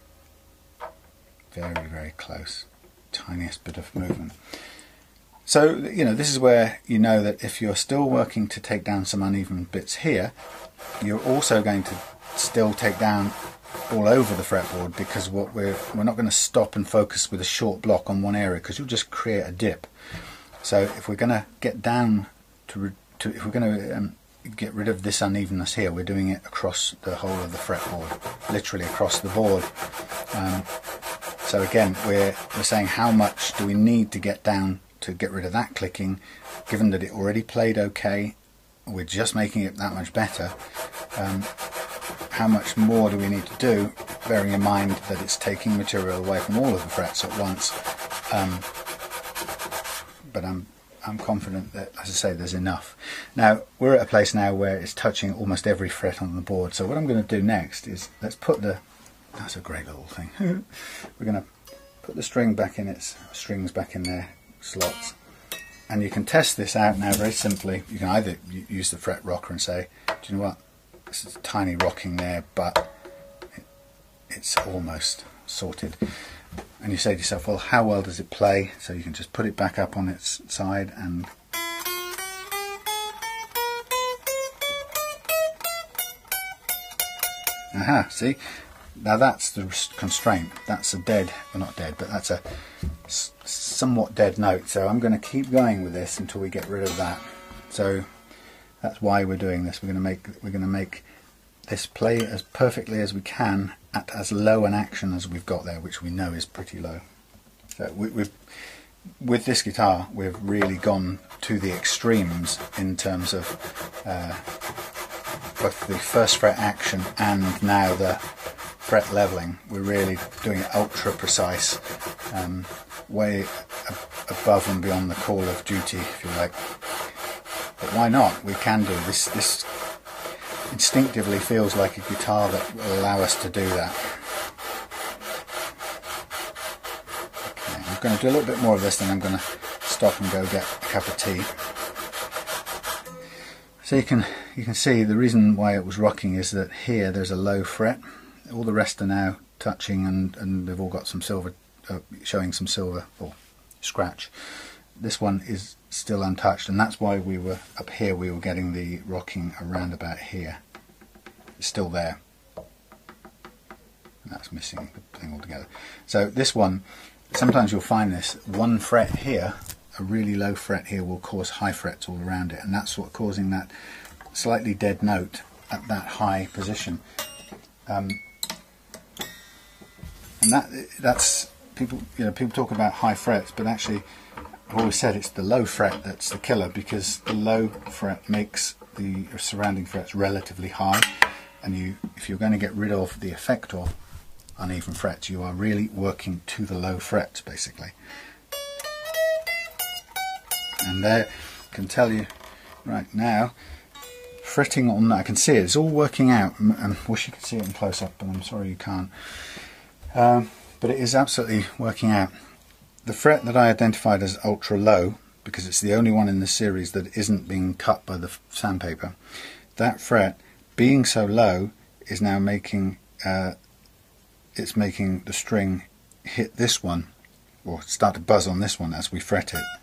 Very, very close. Tiniest bit of movement. So, you know, this is where you know that if you're still working to take down some uneven bits here, you're also going to still take down all over the fretboard, because what we're we're not going to stop and focus with a short block on one area, because you'll just create a dip. So if we're going to get down to, to if we're going to um, get rid of this unevenness here, we're doing it across the whole of the fretboard, literally across the board. Um, so again, we're we're saying how much do we need to get down to get rid of that clicking, given that it already played okay, we're just making it that much better. Um, how much more do we need to do, bearing in mind that it's taking material away from all of the frets at once. Um, but I'm, I'm confident that, as I say, there's enough. Now, we're at a place now where it's touching almost every fret on the board, so what I'm going to do next is, let's put the, that's a great little thing, we're going to put the string back in its, strings back in their slots, and you can test this out now very simply. You can either use the fret rocker and say, do you know what, this is a tiny rocking there, but it, it's almost sorted. And you say to yourself, well, how well does it play? So you can just put it back up on its side and aha, see? Now that's the constraint. That's a dead, well not dead, but that's a somewhat dead note. So I'm going to keep going with this until we get rid of that. So that's why we're doing this. We're going to make we're going to make this play as perfectly as we can at as low an action as we've got there, which we know is pretty low. So we, we've with this guitar we've really gone to the extremes in terms of uh, both the first fret action and now the fret leveling. We're really doing it ultra precise, um, way ab above and beyond the call of duty, if you like. But why not? We can do this. This instinctively feels like a guitar that will allow us to do that. Okay, I'm going to do a little bit more of this, then I'm going to stop and go get a cup of tea. So you can you can see the reason why it was rocking is that here there's a low fret. All the rest are now touching, and, and they've all got some silver, uh, showing some silver or scratch. This one is still untouched, and that's why we were up here, we were getting the rocking around about here. It's still there. That's missing the thing altogether. So this one, sometimes you'll find this, one fret here, a really low fret here, will cause high frets all around it, and that's what causing that slightly dead note at that high position. Um, and that that's people you know people talk about high frets, but actually I've always said it's the low fret that's the killer, because the low fret makes the surrounding frets relatively high, and you if you're going to get rid of the effect of uneven frets, you are really working to the low frets basically. And there can tell you right now, fretting on that, I can see it, it's all working out. I wish you could see it in close up, but I'm sorry you can't. Um, but it is absolutely working out. The fret that I identified as ultra low, because it's the only one in this series that isn't being cut by the sandpaper, that fret being so low is now making uh, it's making the string hit this one, or start to buzz on this one as we fret it.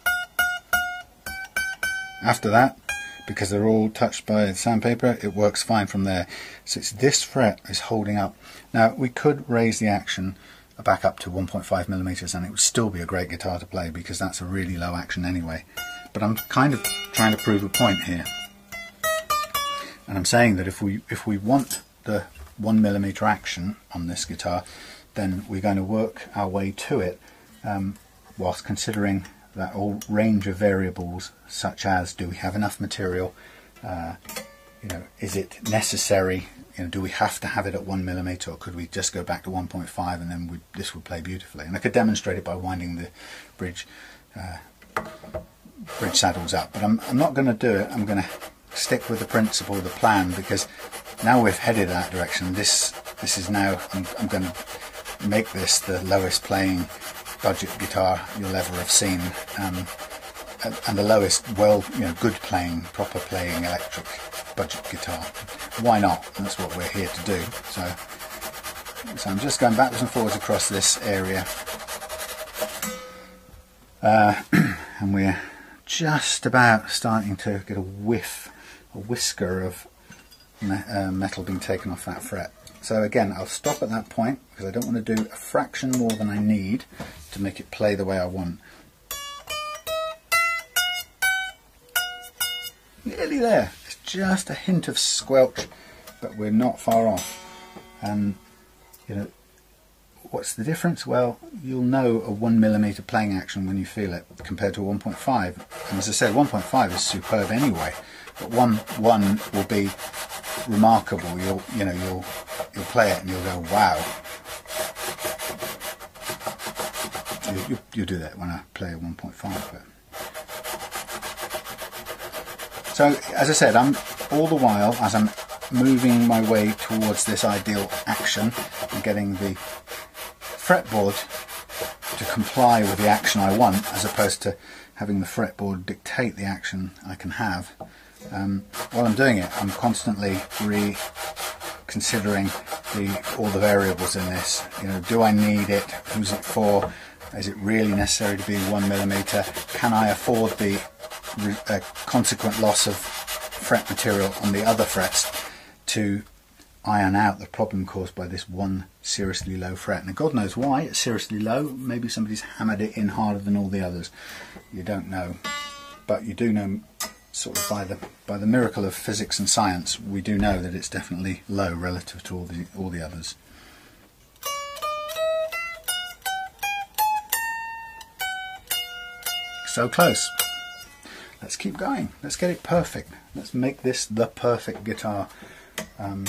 After that, because they're all touched by the sandpaper, it works fine from there. So it's this fret is holding up. Now we could raise the action back up to one point five millimeters and it would still be a great guitar to play, because that's a really low action anyway. But I'm kind of trying to prove a point here, and I'm saying that if we if we want the one millimeter action on this guitar, then we're going to work our way to it, um, whilst considering that whole range of variables, such as, do we have enough material, uh, you know, is it necessary, you know, do we have to have it at one millimeter, or could we just go back to one point five and then we, this would play beautifully. And I could demonstrate it by winding the bridge uh, bridge saddles up, but I'm, I'm not going to do it. I'm going to stick with the principle, the plan, because now we've headed that direction. This this is now, I'm, I'm going to make this the lowest playing budget guitar you'll ever have seen, um, and, and the lowest, well, you know, good playing, proper playing electric budget guitar. Why not? And that's what we're here to do. So, so I'm just going backwards and forwards across this area, uh, and we're just about starting to get a whiff, a whisker of me uh, metal being taken off that fret. So again, I'll stop at that point because I don't want to do a fraction more than I need to make it play the way I want. Nearly there. It's just a hint of squelch, but we're not far off. And you know, what's the difference? Well, you'll know a one millimeter playing action when you feel it compared to a one point five. And as I said, one point five is superb anyway, but one one will be remarkable. You'll you know you'll you'll play it and you'll go, wow. You, you, you do that when I play a one point five. But so as I said, I'm all the while as I'm moving my way towards this ideal action and getting the fretboard to comply with the action I want, as opposed to having the fretboard dictate the action I can have. Um, while I'm doing it, I'm constantly reconsidering the, all the variables in this. You know, do I need it? Who's it for? Is it really necessary to be one millimeter? Can I afford the uh, consequent loss of fret material on the other frets to iron out the problem caused by this one seriously low fret? And God knows why it's seriously low. Maybe somebody's hammered it in harder than all the others. You don't know, but you do know, sort of by the by the miracle of physics and science, we do know that it's definitely low relative to all the all the others. So close. Let's keep going. Let's get it perfect. Let's make this the perfect guitar. Um,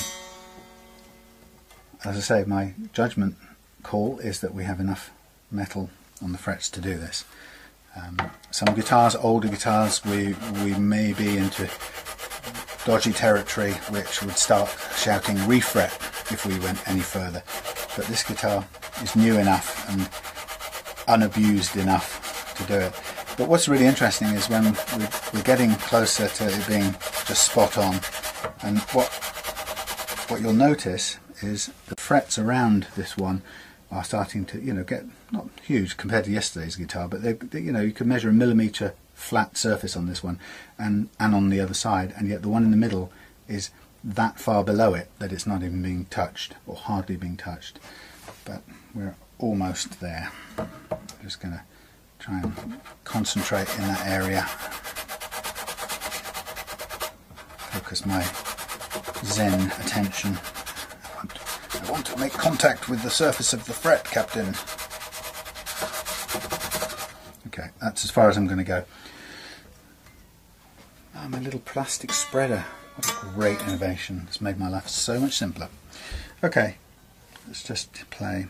as I say, my judgment call is that we have enough metal on the frets to do this. Um, some guitars, older guitars, we we may be into dodgy territory, which would start shouting refret if we went any further. But this guitar is new enough and unabused enough to do it. But what's really interesting is when we're getting closer to it being just spot on, and what what you'll notice is the frets around this one are starting to, you know, get not huge compared to yesterday's guitar, but they, they, you know, you can measure a millimeter flat surface on this one, and and on the other side, and yet the one in the middle is that far below it that it's not even being touched, or hardly being touched. But we're almost there. I'm just going to try and concentrate in that area. Focus my Zen attention. I want, I want to make contact with the surface of the fret, Captain. Okay, that's as far as I'm going to go. Oh, my little plastic spreader. What a great innovation. It's made my life so much simpler. Okay, let's just play.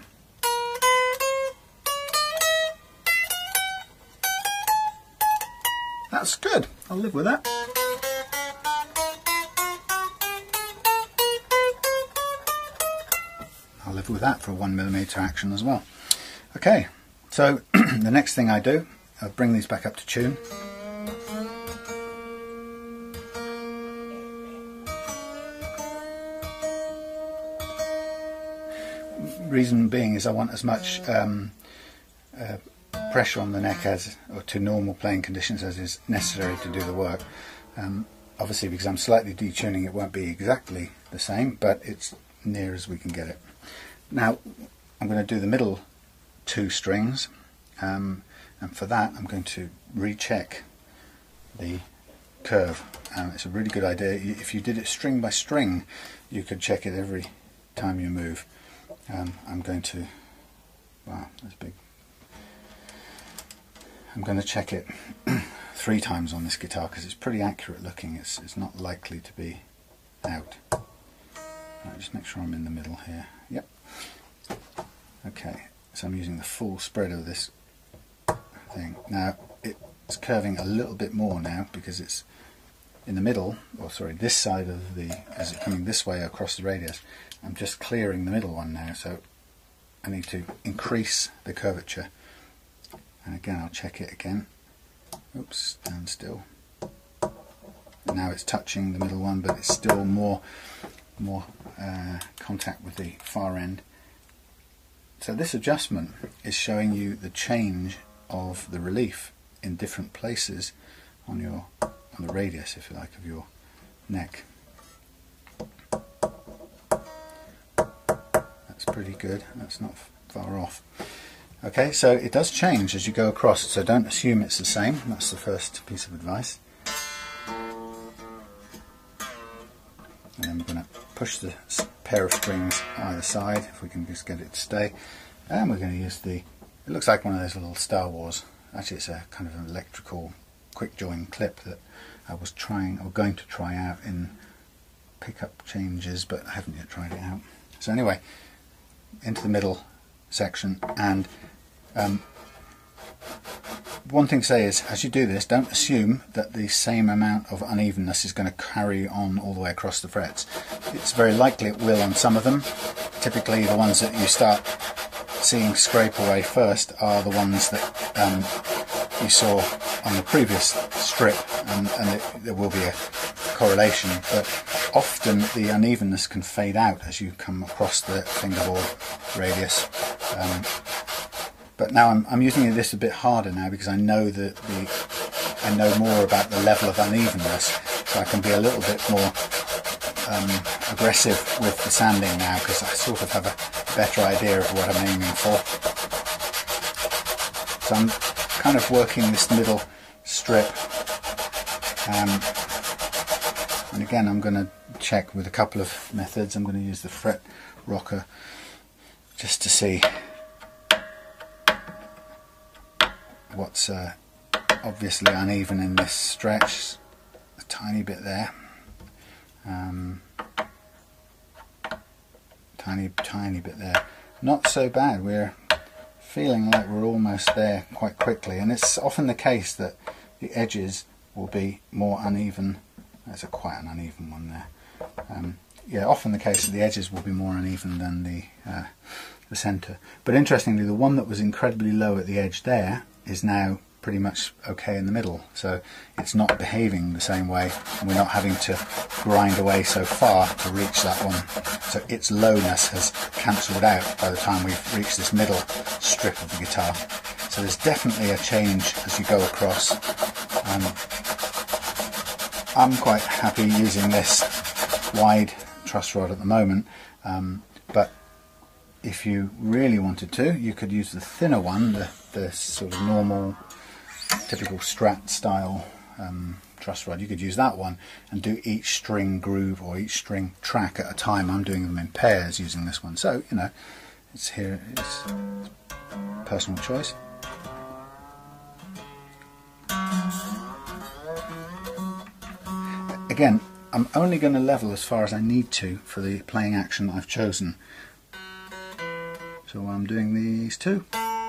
That's good. I'll live with that. I'll live with that for a one millimeter action as well. Okay, so the next thing I do, I bring these back up to tune. Reason being is I want as much um, uh, pressure on the neck as, or to normal playing conditions as is necessary to do the work. Um, obviously, because I'm slightly detuning, it won't be exactly the same, but it's near as we can get it. Now, I'm going to do the middle two strings, um, and for that I'm going to recheck the curve. Um, it's a really good idea. If you did it string by string, you could check it every time you move. Um, I'm going to, wow, that's big. I'm going to check it three times on this guitar because it's pretty accurate looking. It's, it's not likely to be out. Right, just make sure I'm in the middle here. Yep. Okay, so I'm using the full spread of this thing. Now it's curving a little bit more now because it's in the middle, or sorry, this side of the, as it's coming this way across the radius. I'm just clearing the middle one now, so I need to increase the curvature And again, I'll check it again. Oops, stand still. And now it's touching the middle one, but it's still more, more uh, contact with the far end. So this adjustment is showing you the change of the relief in different places on your on the radius, if you like, of your neck. That's pretty good. That's not far off. Okay, so it does change as you go across, so don't assume it's the same. That's the first piece of advice. And then we're going to push the pair of strings either side, if we can just get it to stay. And we're going to use the, it looks like one of those little Star Wars, actually it's a kind of an electrical quick join clip that I was trying, or going to try out in pickup changes, but I haven't yet tried it out. So anyway, into the middle section, and um, one thing to say is, as you do this, don't assume that the same amount of unevenness is going to carry on all the way across the frets. It's very likely it will on some of them. Typically the ones that you start seeing scrape away first are the ones that um, you saw on the previous strip, and, and it, there will be a correlation, but often the unevenness can fade out as you come across the fingerboard radius. Um, but now I'm, I'm using this a bit harder now because I know that the I know more about the level of unevenness, so I can be a little bit more um, aggressive with the sanding now, because I sort of have a better idea of what I'm aiming for. So I'm kind of working this middle strip, um, and again I'm going to check with a couple of methods. I'm going to use the fret rocker just to see what's uh, obviously uneven in this stretch. A tiny bit there, um, tiny tiny bit there. Not so bad. We're feeling like we're almost there quite quickly, and it's often the case that the edges will be more uneven. There's a quite an uneven one there. Um, yeah, often the case that the edges will be more uneven than the uh, the centre. But interestingly, the one that was incredibly low at the edge there is now pretty much okay in the middle, so it's not behaving the same way, and we're not having to grind away so far to reach that one. So its lowness has cancelled out by the time we've reached this middle strip of the guitar. So there's definitely a change as you go across. Um, I'm quite happy using this wide truss rod at the moment, um, but if you really wanted to, you could use the thinner one, the, the sort of normal typical Strat style um, truss rod. You could use that one and do each string groove or each string track at a time. I'm doing them in pairs using this one, so you know, it's here, it's personal choice. Again, I'm only going to level as far as I need to for the playing action I've chosen. So I'm doing these two.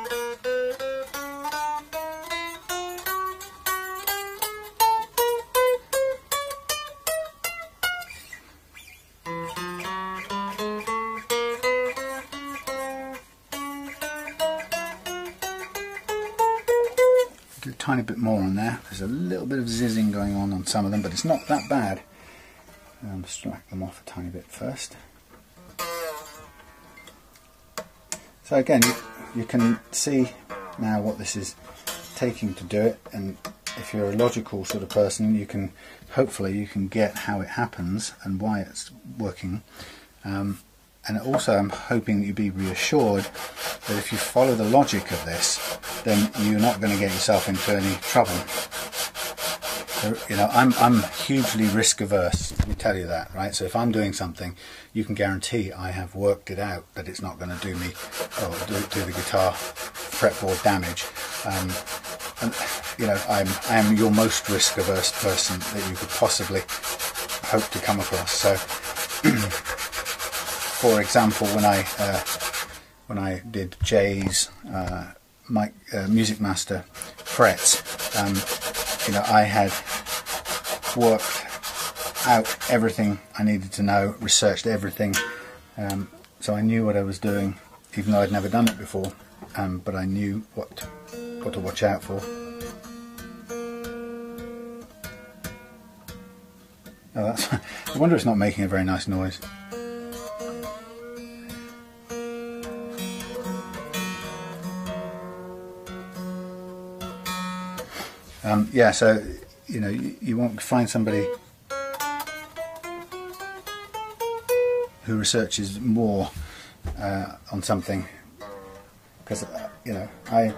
Do a tiny bit more on there. There's a little bit of zizzing going on on some of them, but it's not that bad. Um, strike them off a tiny bit first. So again, you, you can see now what this is taking to do it, and if you're a logical sort of person, you can hopefully you can get how it happens and why it's working. Um, and also I'm hoping that you'll be reassured that if you follow the logic of this, then you're not going to get yourself into any trouble. So, you know, I'm, I'm hugely risk averse, let me tell you that, right? So if I'm doing something, you can guarantee I have worked it out that it's not going to do me, or do, do the guitar fretboard damage. Um, and, you know, I'm, I am your most risk averse person that you could possibly hope to come across. So, for example, when I uh, when I did Jay's uh, my, uh, Music Master frets, um, you know, I had worked out everything I needed to know, researched everything, um, so I knew what I was doing, even though I'd never done it before. Um, but I knew what what to watch out for. Oh, that's, I wonder it's not making a very nice noise. Um, yeah, so you know you, you want to find somebody who researches more uh, on something, because uh, you know I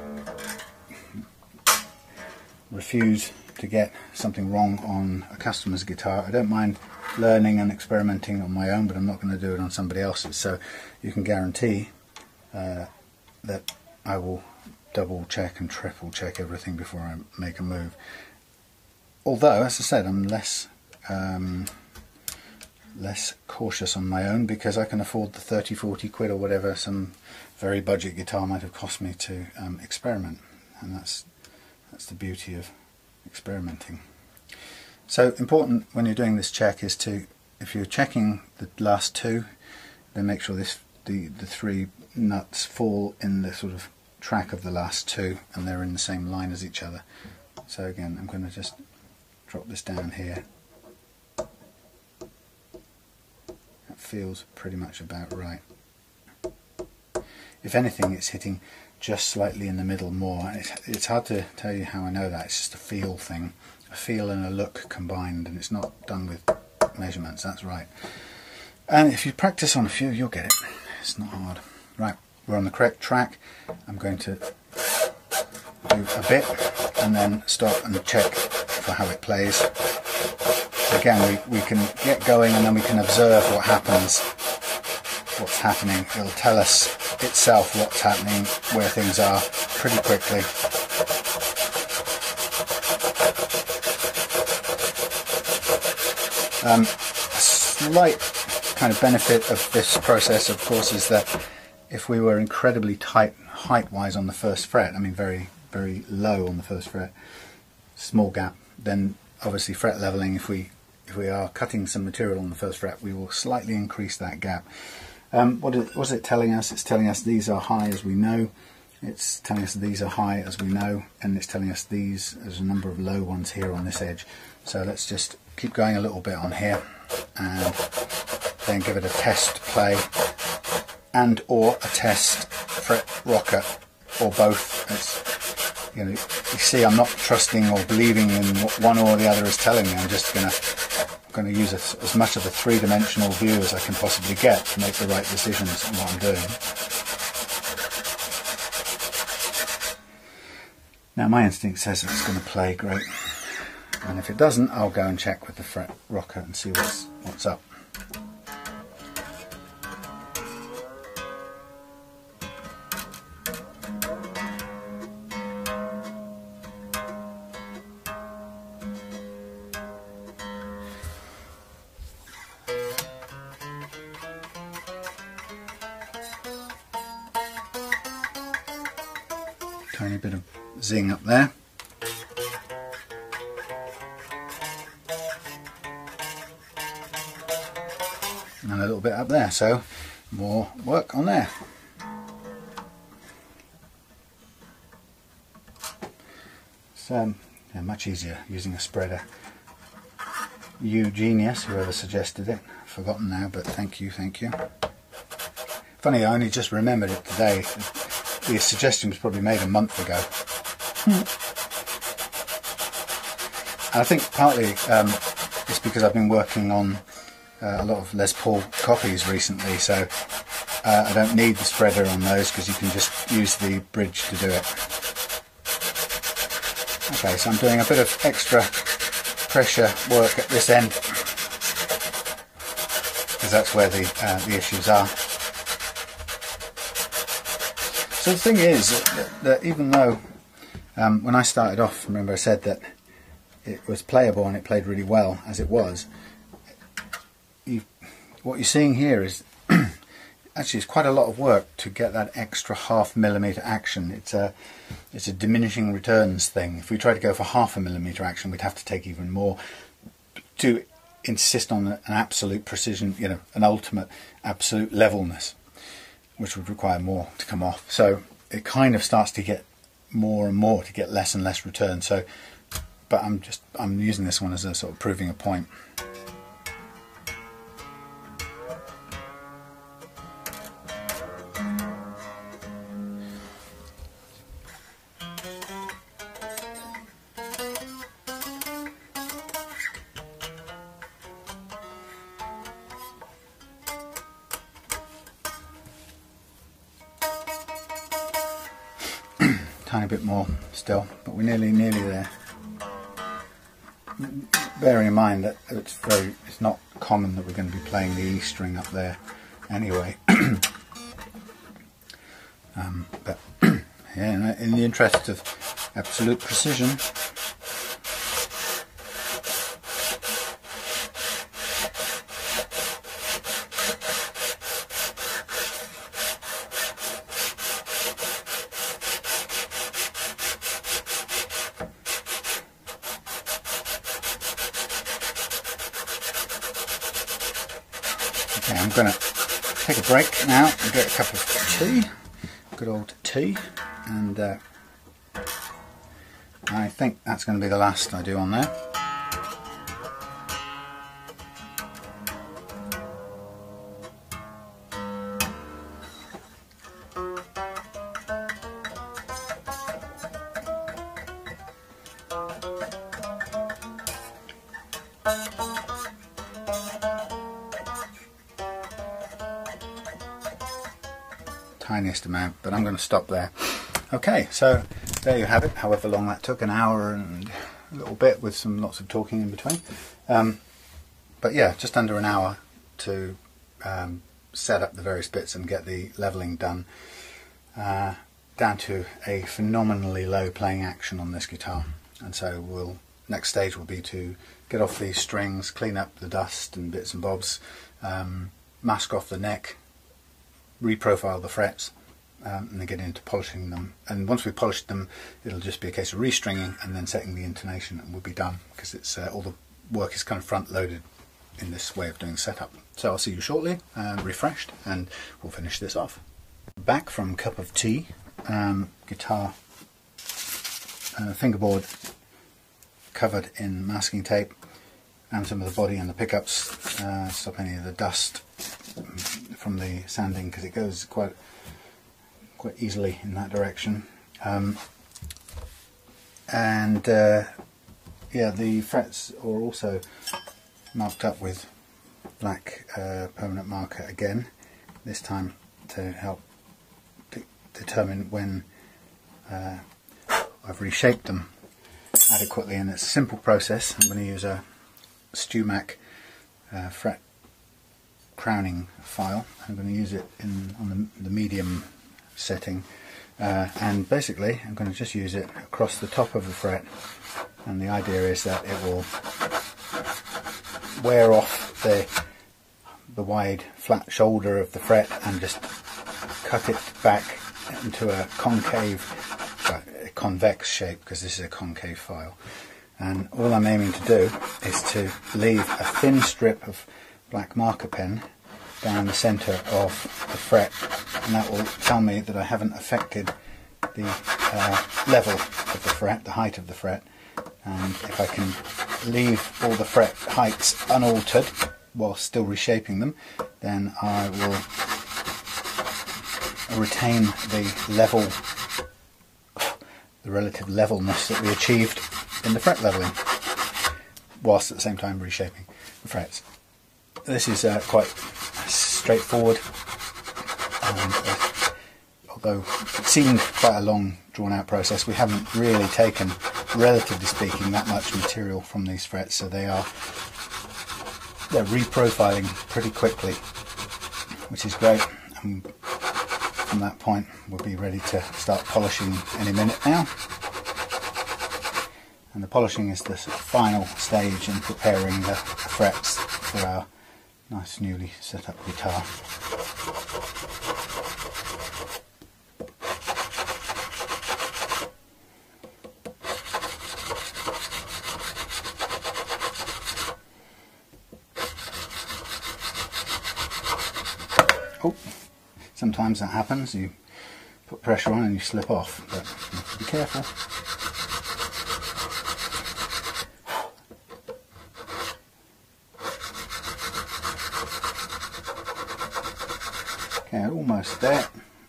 refuse to get something wrong on a customer's guitar. I don't mind learning and experimenting on my own, but I'm not going to do it on somebody else's. So you can guarantee uh, that I will double check and triple check everything before I make a move. Although, as I said, I'm less um, less cautious on my own, because I can afford the thirty, forty quid or whatever some very budget guitar might have cost me to um, experiment, and that's that's the beauty of experimenting. So important when you're doing this check is to, if you're checking the last two, then make sure this the the three nuts fall in the sort of track of the last two and they're in the same line as each other. So again, I'm going to just drop this down here. That feels pretty much about right. If anything, it's hitting just slightly in the middle more. It's, it's hard to tell you how I know that. It's just a feel thing, a feel and a look combined, and it's not done with measurements. That's right. And if you practice on a few, you'll get it. It's not hard. Right, we're on the correct track. I'm going to do a bit and then stop and check for how it plays. Again, we, we can get going and then we can observe what happens, what's happening. It'll tell us itself what's happening, where things are, pretty quickly. Um, a slight kind of benefit of this process, of course, is that if we were incredibly tight height-wise on the first fret, I mean very, very low on the first fret, small gap, then obviously fret leveling, if we if we are cutting some material on the first fret, we will slightly increase that gap. Um, what is, what's it telling us? It's telling us these are high, as we know. It's telling us these are high, as we know, and it's telling us these, there's a number of low ones here on this edge. So let's just keep going a little bit on here and then give it a test play and or a test fret rocker, or both. It's, you know, you see, I'm not trusting or believing in what one or the other is telling me. I'm just going to going to use a, as much of a three-dimensional view as I can possibly get to make the right decisions on what I'm doing. Now my instinct says it's going to play great, and if it doesn't, I'll go and check with the fret rocker and see what's what's up. Tiny bit of zing up there. And a little bit up there, so more work on there. It's um, yeah, much easier using a spreader. You genius, whoever suggested it. I've forgotten now, but thank you, thank you. Funny, I only just remembered it today. The suggestion was probably made a month ago. And I think partly um, it's because I've been working on uh, a lot of Les Paul copies recently, so uh, I don't need the spreader on those, because you can just use the bridge to do it. Okay, so I'm doing a bit of extra pressure work at this end, because that's where the, uh, the issues are. So the thing is that, that even though um, when I started off, remember I said that it was playable and it played really well as it was, you, what you're seeing here is actually it's quite a lot of work to get that extra half millimeter action. It's a, it's a diminishing returns thing. If we try to go for half a millimeter action, we'd have to take even more to insist on an absolute precision, you know, an ultimate absolute levelness, which would require more to come off. So it kind of starts to get more and more to get less and less return. So, but I'm just I'm using this one as a sort of proving a point. Tiny bit more still, but we're nearly nearly there. Bearing in mind that it's very it's not common that we're going to be playing the E string up there anyway. um, but yeah, in the interest of absolute precision, okay, I'm going to take a break now and get a cup of tea, good old tea, and uh, I think that's going to be the last I do on there. Tiniest amount, but I'm going to stop there. Okay, so there you have it, however long that took, an hour and a little bit with some lots of talking in between. Um, but yeah, just under an hour to um, set up the various bits and get the levelling done, uh, down to a phenomenally low playing action on this guitar. And so we'll next stage will be to get off these strings, clean up the dust and bits and bobs, um, mask off the neck, reprofile the frets, um, and then get into polishing them. And once we've polished them, it'll just be a case of restringing and then setting the intonation, and we'll be done, because it's uh, all the work is kind of front loaded in this way of doing setup. So I'll see you shortly, uh, refreshed, and we'll finish this off. Back from cup of tea, um, guitar uh, fingerboard covered in masking tape, and some of the body and the pickups, uh, stop any of the dust from the sanding, because it goes quite quite easily in that direction. Um, and uh, yeah, the frets are also marked up with black uh, permanent marker again, this time to help de determine when uh, I've reshaped them adequately. And it's a simple process. I'm going to use a StewMac uh, fret crowning file. I'm going to use it in on the, the medium setting, uh, and basically I'm going to just use it across the top of the fret, and the idea is that it will wear off the the wide flat shoulder of the fret and just cut it back into a concave, well, a convex shape, because this is a concave file. And all I'm aiming to do is to leave a thin strip of black marker pen down the centre of the fret, and that will tell me that I haven't affected the uh, level of the fret, the height of the fret. And if I can leave all the fret heights unaltered while still reshaping them, then I will retain the level, the relative levelness that we achieved in the fret levelling, whilst at the same time reshaping the frets. This is uh, quite straightforward, and uh, although it seemed quite a long drawn out process, we haven't really taken, relatively speaking, that much material from these frets, so they are they're reprofiling pretty quickly, which is great. And from that point we'll be ready to start polishing any minute now. And the polishing is the final stage in preparing the frets for our nice newly set up guitar. Oh, sometimes that happens. You put pressure on and you slip off, but you have to be careful. Okay, almost there.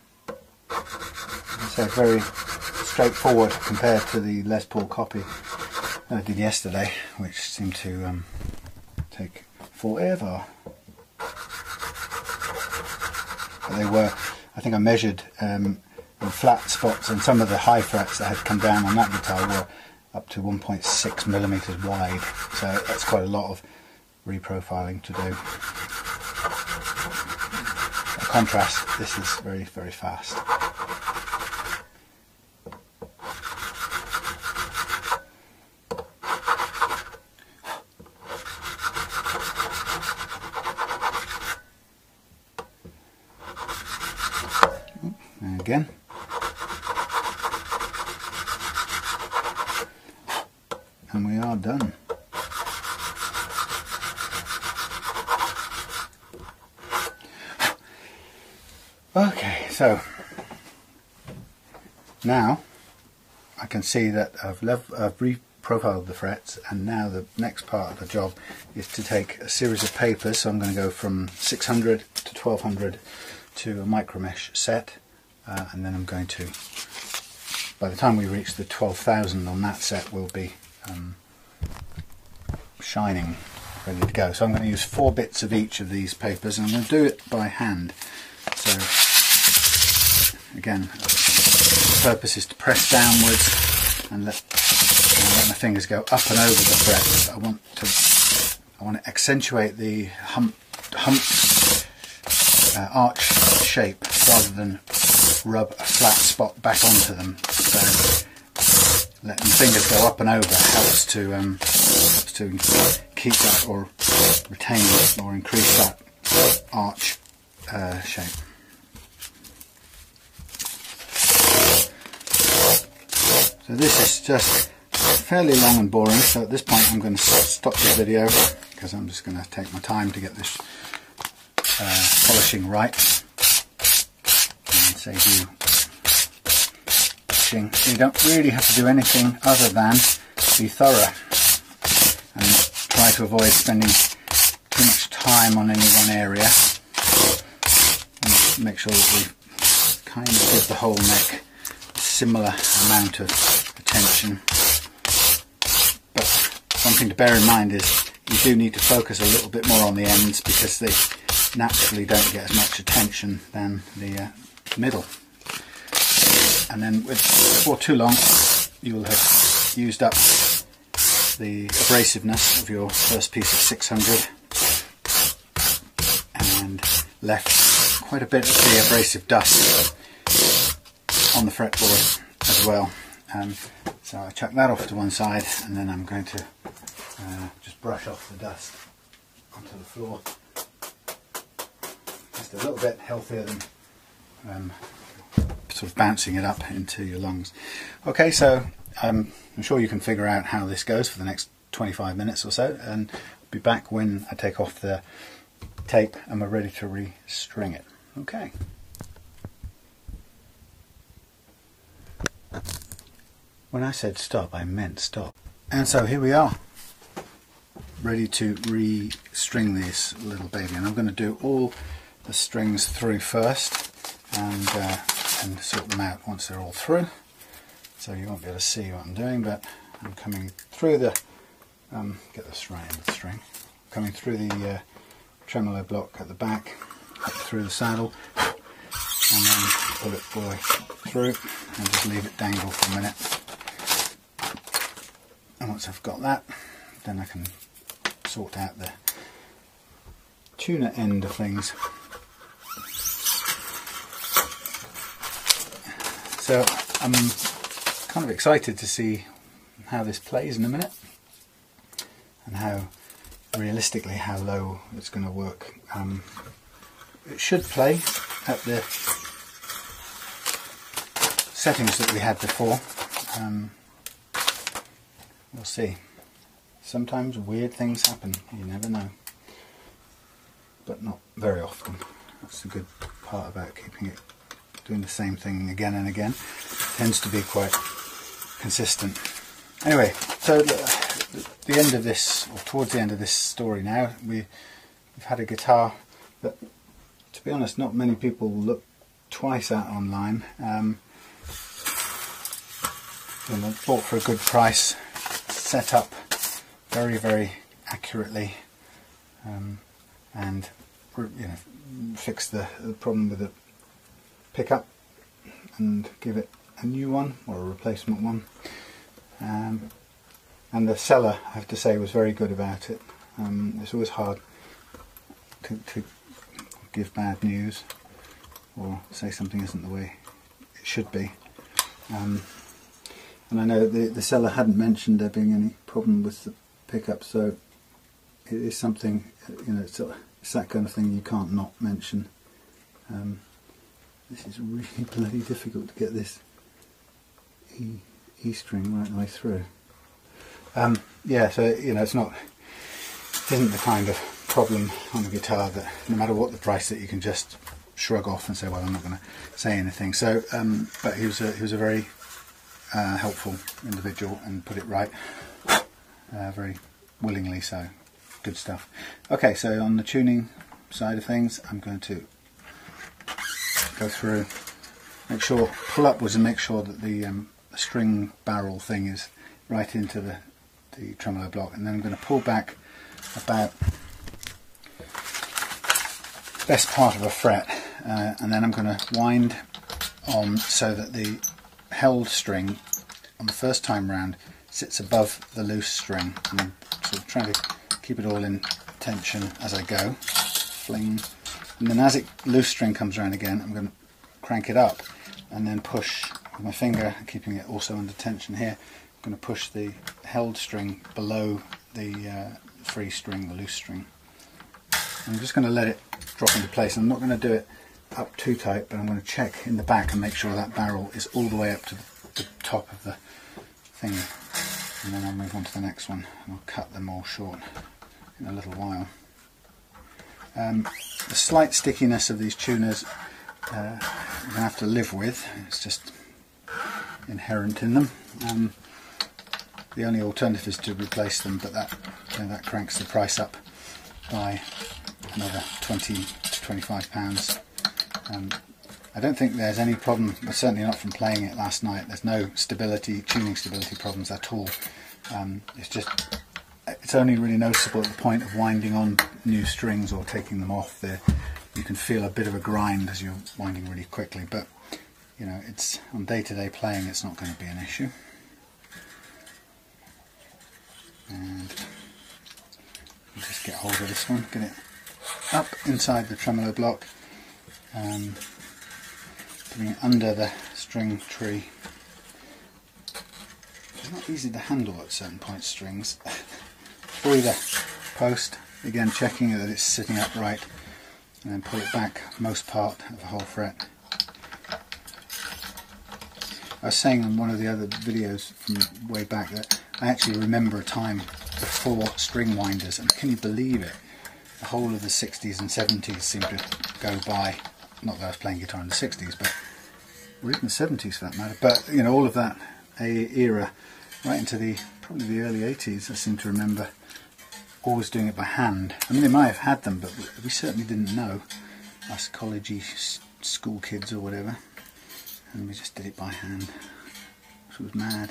So very straightforward compared to the Les Paul copy that I did yesterday, which seemed to um, take forever. But they were, I think I measured um, the flat spots, and some of the high frets that had come down on that guitar were up to one point six millimeters wide, so that's quite a lot of reprofiling to do. By contrast, this is very, very fast. And again. And we are done. Okay, so now I can see that I've, I've reprofiled the frets, and now the next part of the job is to take a series of papers. So I'm going to go from six hundred to twelve hundred to a micro mesh set, uh, and then I'm going to, by the time we reach the twelve thousand on that set, we'll be um, shining, ready to go. So I'm going to use four bits of each of these papers, and I'm going to do it by hand. So again, the purpose is to press downwards and let, and let my fingers go up and over the frets. I want to, I want to accentuate the hump, hump uh, arch shape rather than rub a flat spot back onto them. So letting the fingers go up and over helps to um, helps to keep that, or retain or increase that arch uh, shape. So this is just fairly long and boring, so at this point I'm going to stop the video because I'm just going to take my time to get this uh, polishing right and save you watching. You don't really have to do anything other than be thorough and try to avoid spending too much time on any one area, and make sure that we kind of give the whole neck a similar amount of attention. But something to bear in mind is you do need to focus a little bit more on the ends, because they naturally don't get as much attention than the uh, middle. And then with, before too long you will have used up the abrasiveness of your first piece of six hundred and left quite a bit of the abrasive dust on the fretboard as well. Um, so I chuck that off to one side, and then I'm going to uh, just brush off the dust onto the floor. Just a little bit healthier than um, sort of bouncing it up into your lungs. Okay, so um, I'm sure you can figure out how this goes for the next twenty-five minutes or so, and I'll be back when I take off the tape and we're ready to restring it. Okay. When I said stop, I meant stop. And so here we are, ready to re-string this little baby. And I'm going to do all the strings through first, and, uh, and sort them out once they're all through. So you won't be able to see what I'm doing, but I'm coming through the, um, get this right in the string, coming through the uh, tremolo block at the back, up through the saddle, and then pull it all the way through and just leave it dangle for a minute. And once I've got that, then I can sort out the tuner end of things. So I'm kind of excited to see how this plays in a minute, and how realistically how low it's going to work. Um, it should play at the settings that we had before. Um, we'll see. Sometimes weird things happen, you never know, but not very often. That's the good part about keeping it doing the same thing again and again. Tends to be quite consistent. Anyway, so the, the end of this, or towards the end of this story now, we, we've had a guitar that, to be honest, not many people look twice at online. Um, you know, bought for a good price, set up very, very accurately, um, and you know, fix the, the problem with the pickup and give it a new one or a replacement one. Um, and the seller, I have to say, was very good about it. Um, it's always hard to, to give bad news or say something isn't the way it should be. Um, and I know the, the seller hadn't mentioned there being any problem with the pickup, so it is something, you know, it's, it's that kind of thing you can't not mention. Um, this is really bloody difficult to get this E, E string right the way through. Um, yeah, so you know, it's not, it isn't the kind of problem on a guitar that no matter what the price that you can just shrug off and say, well, I'm not going to say anything. So, um, but he was a, he was a very uh, helpful individual and put it right, uh, very willingly. So, good stuff. Okay, so on the tuning side of things, I'm going to go through, make sure, pull upwards and make sure that the um, string barrel thing is right into the, the tremolo block, and then I'm going to pull back about best part of a fret, uh, and then I'm going to wind on so that the held string on the first time round sits above the loose string, and I'm sort of trying to keep it all in tension as I go. Fling. And then as it loose string comes around again, I'm going to crank it up and then push with my finger, keeping it also under tension here. I'm going to push the held string below the uh, free string, the loose string. I'm just going to let it drop into place. I'm not going to do it up too tight, but I'm going to check in the back and make sure that barrel is all the way up to the, the top of the thing. And then I'll move on to the next one, and I'll cut them all short in a little while. Um, the slight stickiness of these tuners uh, I'm going to have to live with. It's just inherent in them. Um, the only alternative is to replace them, but that, you know, that cranks the price up by another twenty to twenty-five pounds. Um, I don't think there's any problem, but certainly not from playing it last night. There's no stability, tuning stability problems at all. Um, it's just, it's only really noticeable at the point of winding on new strings or taking them off. There, you can feel a bit of a grind as you're winding really quickly, but you know, it's on day-to-day playing, it's not going to be an issue. And I'll just get hold of this one, get it up inside the tremolo block, um, putting it under the string tree. It's not easy to handle at certain points, strings. Through the post, again checking that it's sitting upright, and then pull it back most part of the whole fret. I was saying in one of the other videos from way back that I actually remember a time before string winders, and can you believe it? The whole of the sixties and seventies seemed to go by. Not that I was playing guitar in the sixties, but or even the seventies for that matter. But you know, all of that era, right into the probably the early eighties, I seem to remember always doing it by hand. I mean, they might have had them, but we certainly didn't know, us collegey school kids or whatever. And we just did it by hand, which was mad.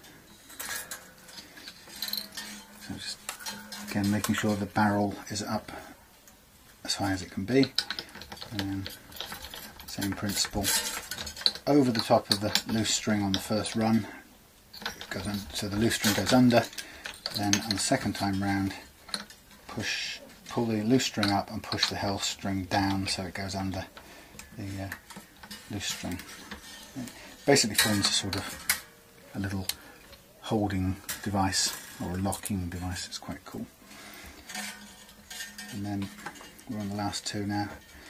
So just again making sure the barrel is up as high as it can be, and same principle over the top of the loose string on the first run. It goes on, so the loose string goes under. Then on the second time round, push, pull the loose string up and push the held string down so it goes under the uh, loose string. It basically forms a sort of a little holding device or a locking device. It's quite cool. And then we're on the last two now.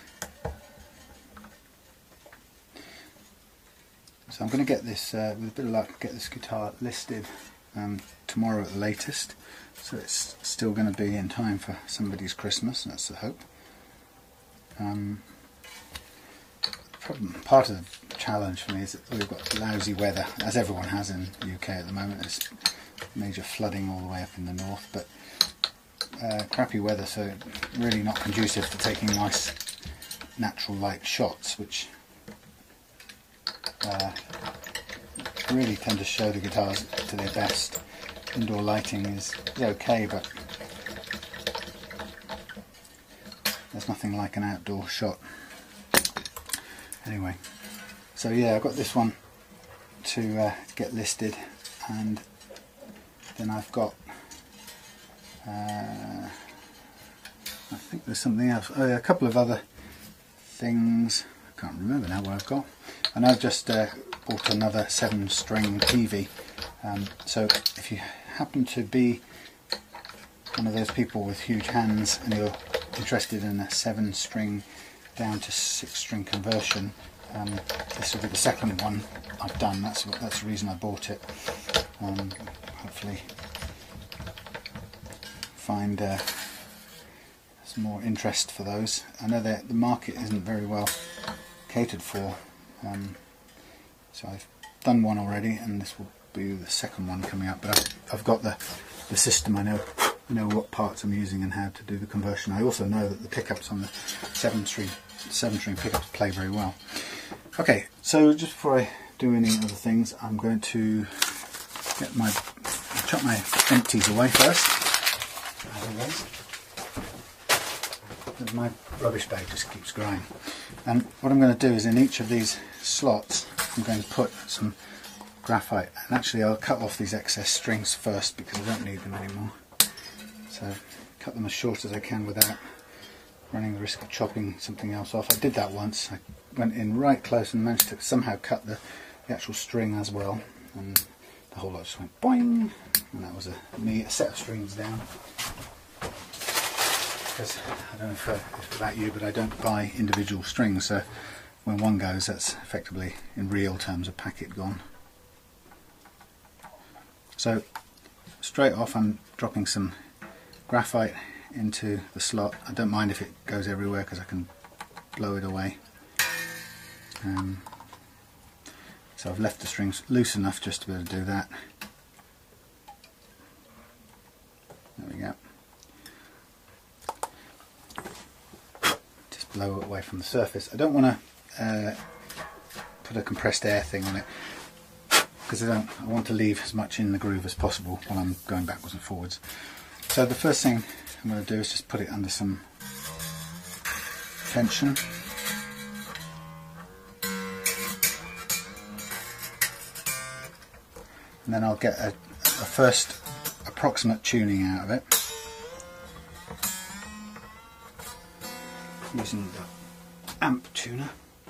So I'm going to get this, uh, with a bit of luck, get this guitar listed um, tomorrow at the latest. So it's still going to be in time for somebody's Christmas, that's the hope. Um, problem, part of the challenge for me is that we've got lousy weather, as everyone has in the U K at the moment. There's major flooding all the way up in the north, but uh, crappy weather, so really not conducive to taking nice natural light shots, which uh, really tend to show the guitars to their best. Indoor lighting is, is okay, but there's nothing like an outdoor shot. Anyway, so yeah, I've got this one to uh, get listed, and then I've got uh, I think there's something else, oh, yeah, a couple of other things. I can't remember now what I've got. I know I've just uh, bought another seven string P V, um, so if you happen to be one of those people with huge hands and you're interested in a seven string down to six string conversion, um, this will be the second one I've done. That's that's the reason I bought it. Um, hopefully find uh, some more interest for those. I know that the market isn't very well catered for, um, so I've done one already, and this will be the second one coming up. But I've, I've got the the system. I know I know what parts I'm using and how to do the conversion. I also know that the pickups on the seven string seven string pickups play very well. Okay, so just before I do any other things, I'm going to get my chuck my empties away first. My rubbish bag just keeps growing. And what I'm going to do is, in each of these slots, I'm going to put some graphite. And actually, I'll cut off these excess strings first because I don't need them anymore. So cut them as short as I can without running the risk of chopping something else off. I did that once. I went in right close and managed to somehow cut the, the actual string as well, and the whole lot just went boing, and that was a, me a set of strings down. Because I don't know if, uh, if about you, but I don't buy individual strings, so when one goes, that's effectively, in real terms, a packet gone. So straight off, I'm dropping some graphite into the slot. I don't mind if it goes everywhere because I can blow it away. Um, so I've left the strings loose enough just to be able to do that. There we go. Just blow it away from the surface. I don't want to uh, put a compressed air thing on it because I don't. I want to leave as much in the groove as possible while I'm going backwards and forwards. So the first thing I'm going to do is just put it under some tension. And then I'll get a, a first approximate tuning out of it using the amp tuner.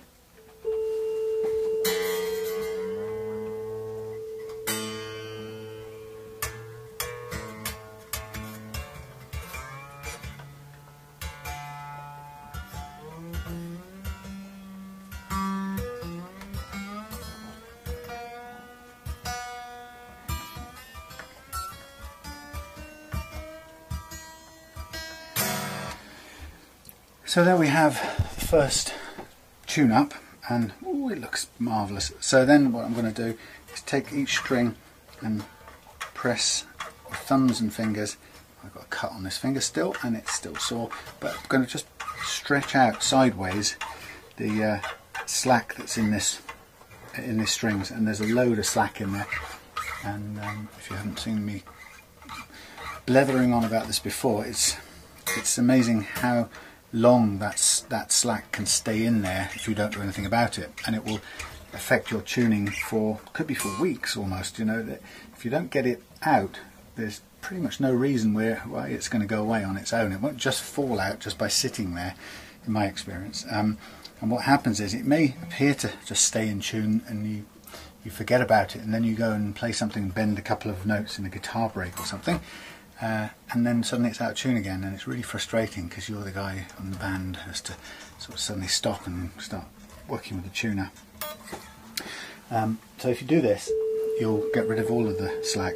So there we have the first tune-up, and ooh, it looks marvellous. So then what I'm going to do is take each string and press with thumbs and fingers. I've got a cut on this finger still, and it's still sore, but I'm going to just stretch out sideways the uh, slack that's in this in these strings, and there's a load of slack in there. And um, if you haven't seen me blethering on about this before, it's it's amazing how long that's, that slack can stay in there if you don't do anything about it, and it will affect your tuning for, could be for weeks almost. You know, that if you don't get it out, there's pretty much no reason where why it's going to go away on its own. It won't just fall out just by sitting there, in my experience. Um, and what happens is it may appear to just stay in tune, and you you forget about it, and then you go and play something, bend a couple of notes in a guitar break or something, Uh, and then suddenly it's out of tune again, and it's really frustrating because you're the guy on the band who has to sort of suddenly stop and start working with the tuner. Um, so if you do this, you'll get rid of all of the slack.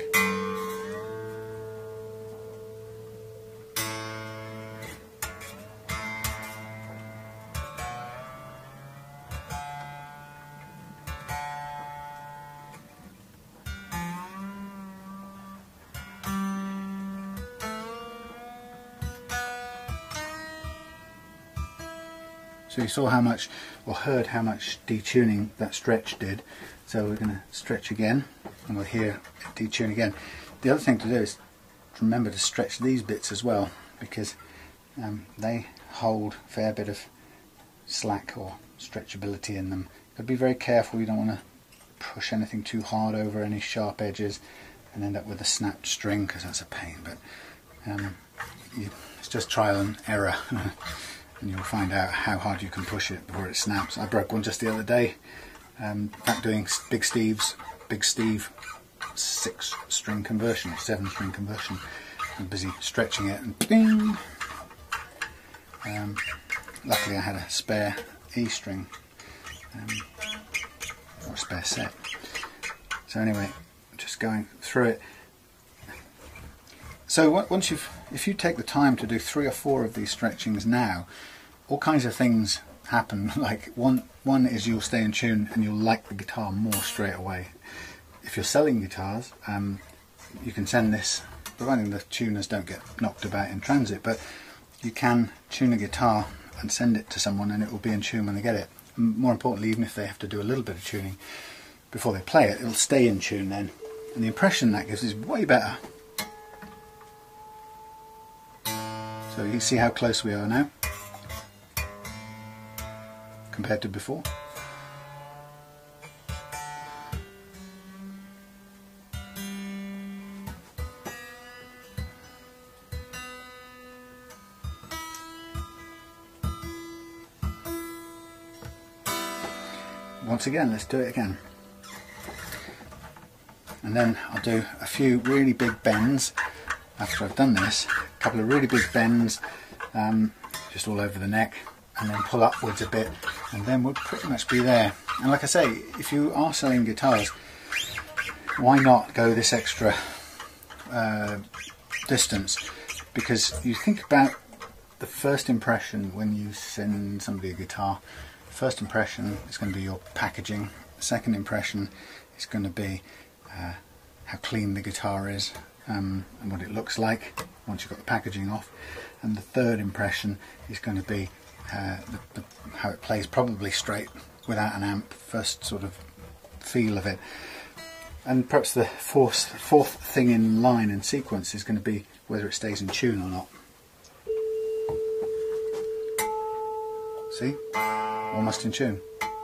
So you saw how much, or heard how much detuning that stretch did. So we're going to stretch again, and we'll hear it detune again. The other thing to do is remember to stretch these bits as well, because um, they hold a fair bit of slack or stretchability in them. Got to be very careful. You don't want to push anything too hard over any sharp edges and end up with a snapped string, because that's a pain. But um, you, it's just trial and error, and you'll find out how hard you can push it before it snaps. I broke one just the other day. Um, back doing Big Steve's, Big Steve six string conversion, seven string conversion. I'm busy stretching it, and ding! Um, luckily I had a spare E string, um, or a spare set. So anyway, just going through it. So once you've, if you take the time to do three or four of these stretchings now, all kinds of things happen. Like one, one is you'll stay in tune and you'll like the guitar more straight away. If you're selling guitars, um, you can send this, providing the tuners don't get knocked about in transit, but you can tune a guitar and send it to someone and it will be in tune when they get it. More importantly, even if they have to do a little bit of tuning before they play it, it'll stay in tune then, and the impression that gives is way better. So you see how close we are now compared to before. Once again, let's do it again. And then I'll do a few really big bends after I've done this. A couple of really big bends, um, just all over the neck, and then pull upwards a bit, and then we'll pretty much be there. And like I say, if you are selling guitars, why not go this extra uh, distance? Because you think about the first impression when you send somebody a guitar. First impression is going to be your packaging. Second impression is going to be uh, how clean the guitar is, um, and what it looks like once you've got the packaging off. And the third impression is going to be uh, the, the, how it plays, probably straight without an amp. First sort of feel of it. And perhaps the fourth, fourth thing in line and sequence is going to be whether it stays in tune or not. See? Almost in tune.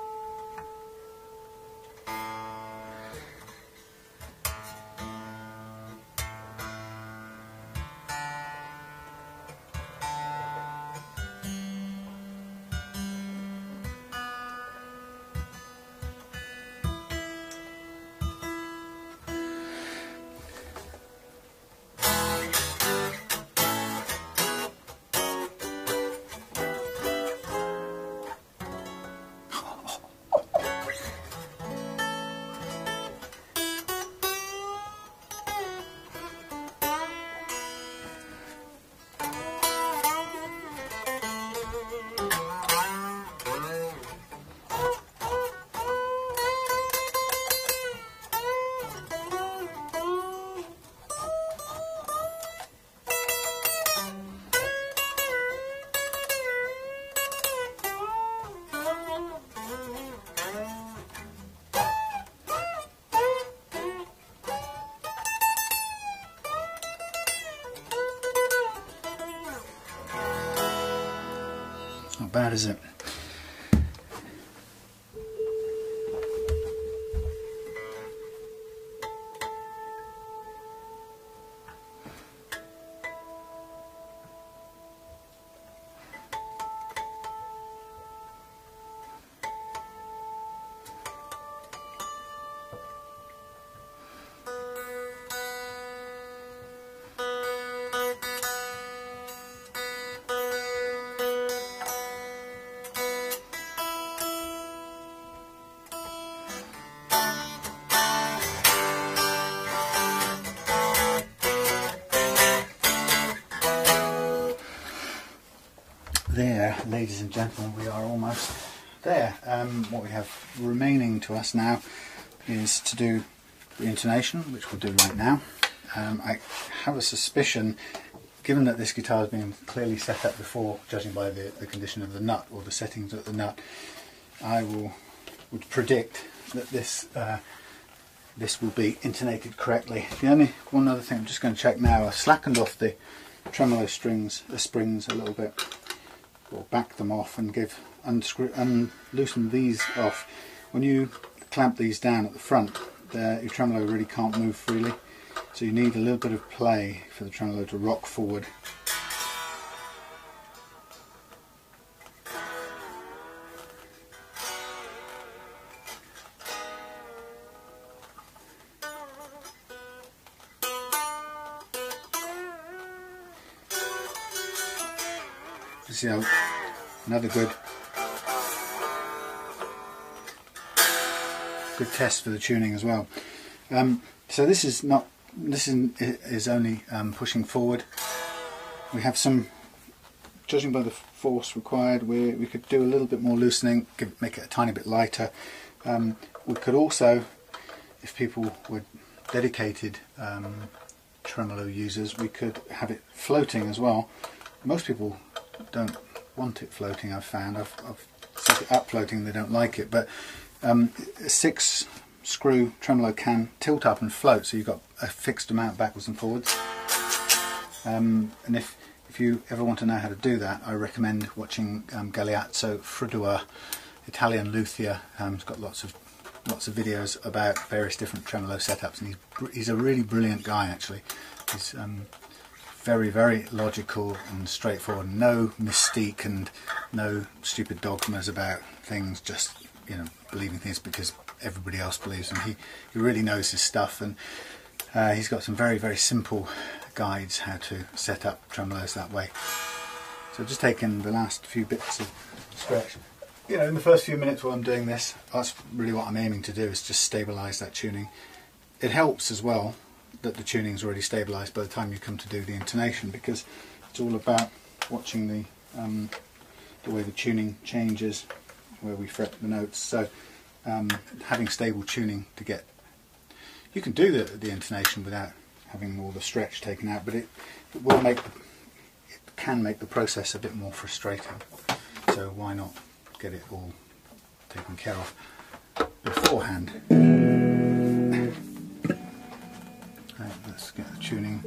Not bad, is it? There, ladies and gentlemen, we are almost there. Um, what we have remaining to us now is to do the intonation, which we'll do right now. Um, I have a suspicion given that this guitar has been clearly set up before, judging by the, the condition of the nut or the settings of the nut, I will would predict that this uh, this will be intonated correctly. The only one other thing I'm just going to check now, I slackened off the tremolo strings, the springs a little bit, or back them off and give unscrew and loosen these off. When you clamp these down at the front, your tremolo really can't move freely, so you need a little bit of play for the tremolo to rock forward. You know, another good good test for the tuning as well. Um, so this is not this is, is only um, pushing forward. We have some, judging by the force required, we we could do a little bit more loosening, give, make it a tiny bit lighter. Um, we could also, if people were dedicated um, tremolo users, we could have it floating as well. Most people don't want it floating, I've found. I've, I've set it up floating, they don't like it, but um, a six screw tremolo can tilt up and float, so you've got a fixed amount backwards and forwards. Um, and if, if you ever want to know how to do that, I recommend watching um, Galeazzo Fredua, Italian luthier. Um, he's got lots of lots of videos about various different tremolo setups, and he's, he's a really brilliant guy actually. He's um, very, very logical and straightforward. No mystique and no stupid dogmas about things, just, you know, believing things because everybody else believes them. He, he really knows his stuff, and uh, he's got some very, very simple guides how to set up tremolos that way. So just taking the last few bits of scratch. You know, in the first few minutes while I'm doing this, that's really what I'm aiming to do, is just stabilise that tuning. It helps as well that the tuning's already stabilised by the time you come to do the intonation, because it's all about watching the um, the way the tuning changes, where we fret the notes. So um, having stable tuning to get, you can do the, the intonation without having all the stretch taken out, but it, it will make the, it can make the process a bit more frustrating. So why not get it all taken care of beforehand? Right, let's get the tuning.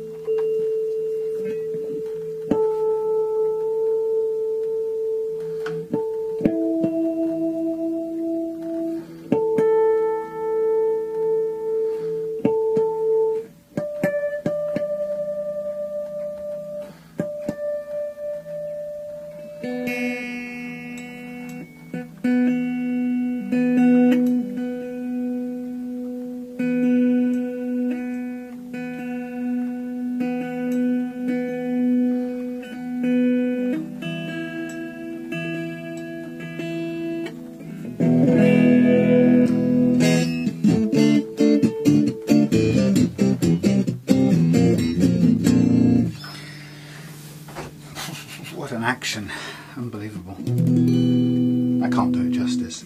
What an action, unbelievable. I can't do it justice.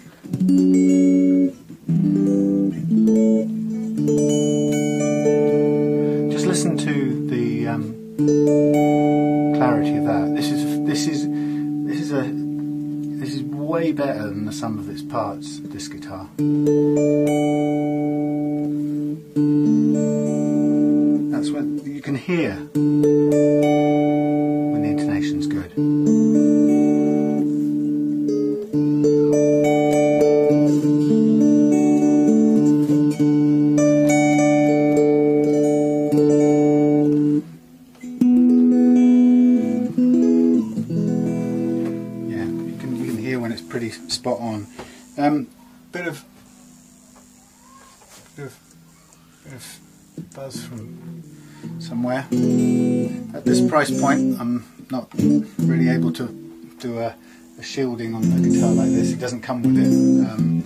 Just listen to the um, clarity of that. This is this is this is a this is way better than the sum of its parts, this guitar. That's what you can hear when the intonation's good. Yeah, you can you can hear when it's pretty spot on. Um, bit of bit of bit of buzz from somewhere. At this price point, I'm not really able to do a, a shielding on the guitar like this. It doesn't come with it. Um,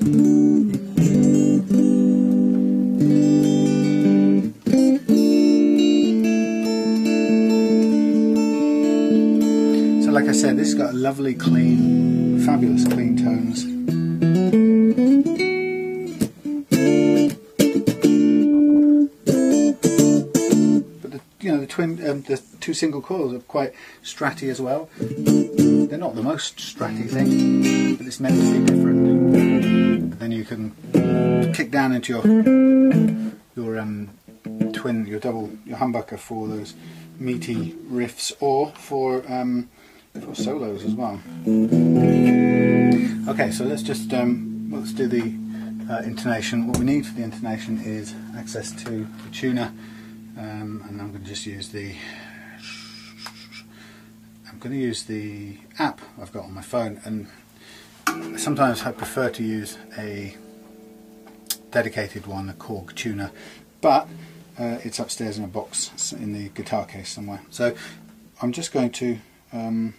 so like I said, this has got a lovely clean, fabulous clean tones. twin, um, the two single coils are quite stratty as well. They're not the most stratty thing, but it's meant to be different. But then you can kick down into your your um, twin, your double, your humbucker for those meaty riffs, or for um, for solos as well. Okay, so let's just um, let's do the uh, intonation. What we need for the intonation is access to the tuner, um, and I'm going to just use the I'm going to use the app I've got on my phone, and sometimes I prefer to use a dedicated one, a Korg tuner, but uh, it's upstairs in a box in the guitar case somewhere. So I'm just going to um,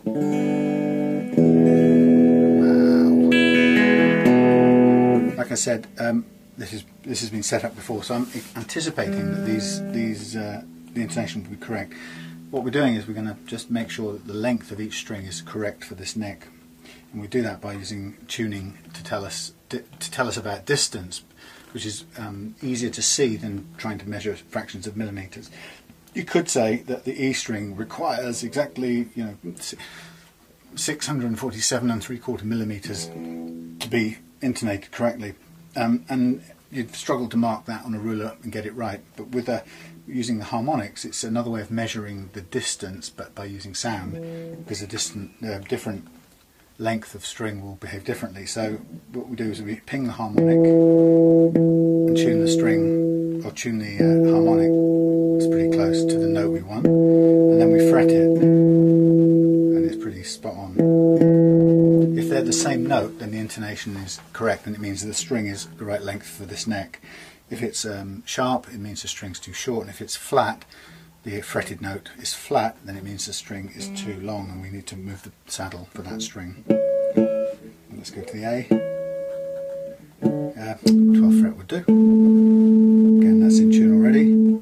wow. Like I said, um, this is this has been set up before, so I'm anticipating that these these uh, the intonation will be correct. What we're doing is we're going to just make sure that the length of each string is correct for this neck, and we do that by using tuning to tell us to tell us about distance, which is um, easier to see than trying to measure fractions of millimeters. You could say that the E string requires exactly, you know, six hundred forty-seven and three quarter millimeters to be intonated correctly, um, and you'd struggle to mark that on a ruler and get it right. But with a using the harmonics, it's another way of measuring the distance, but by using sound, because a distant, uh, different length of string will behave differently. So what we do is we ping the harmonic and tune the string, or tune the uh, harmonic, it's pretty close to the note we want, and then we fret it, and it's pretty spot on. If they're the same note, then the intonation is correct, and it means that the string is the right length for this neck. If it's um, sharp, it means the string's too short, and if it's flat, the fretted note is flat, then it means the string is too long, and we need to move the saddle for that string. Let's go to the A. Uh, twelfth fret would do. Again, that's in tune already.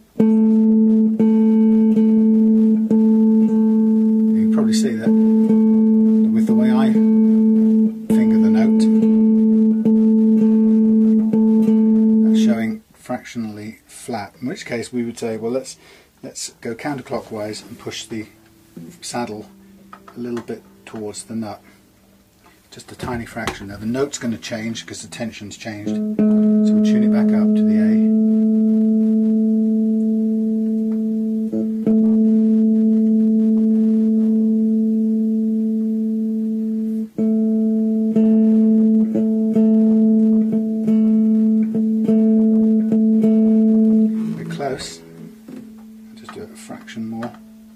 You can probably see that with the way I finger the note, that's showing fractionally flat, in which case we would say, well, let's let's go counterclockwise and push the saddle a little bit towards the nut, just a tiny fraction. Now the note's going to change because the tension's changed, so we'll tune it back up to the A. We're close. Do it a fraction more.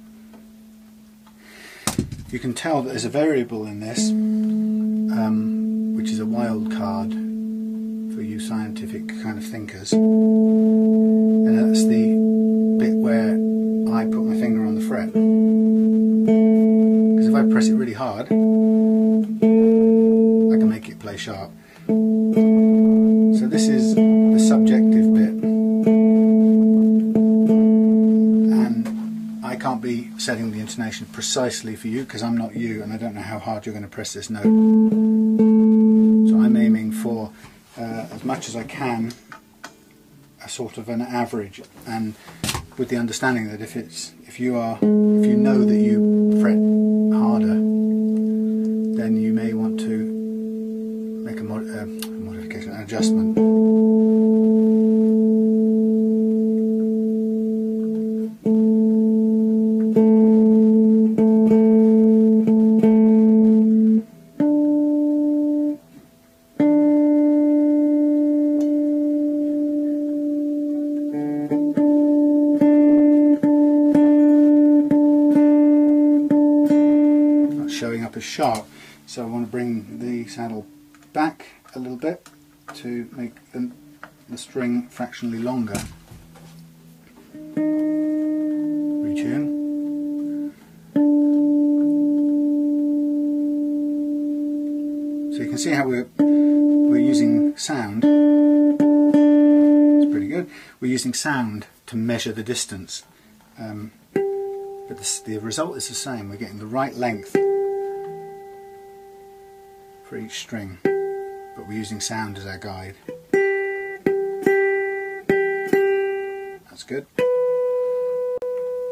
You can tell that there's a variable in this, um, which is a wild card for you scientific kind of thinkers, and that's the bit where I put my finger on the fret, because if I press it really hard, I can make it play sharp. So this is the subjective bit. I can't be setting the intonation precisely for you because I'm not you, and I don't know how hard you're going to press this note. So I'm aiming for, uh, as much as I can, a sort of an average, and with the understanding that if it's if you are if you know that you fret harder, then you may want to make a, mod uh, a modification, an adjustment. Showing up as sharp, so I want to bring the saddle back a little bit to make the, the string fractionally longer. Retune. So you can see how we're we're using sound. It's pretty good. We're using sound to measure the distance, um, but the, the result is the same. We're getting the right length for each string, but we're using sound as our guide. That's good.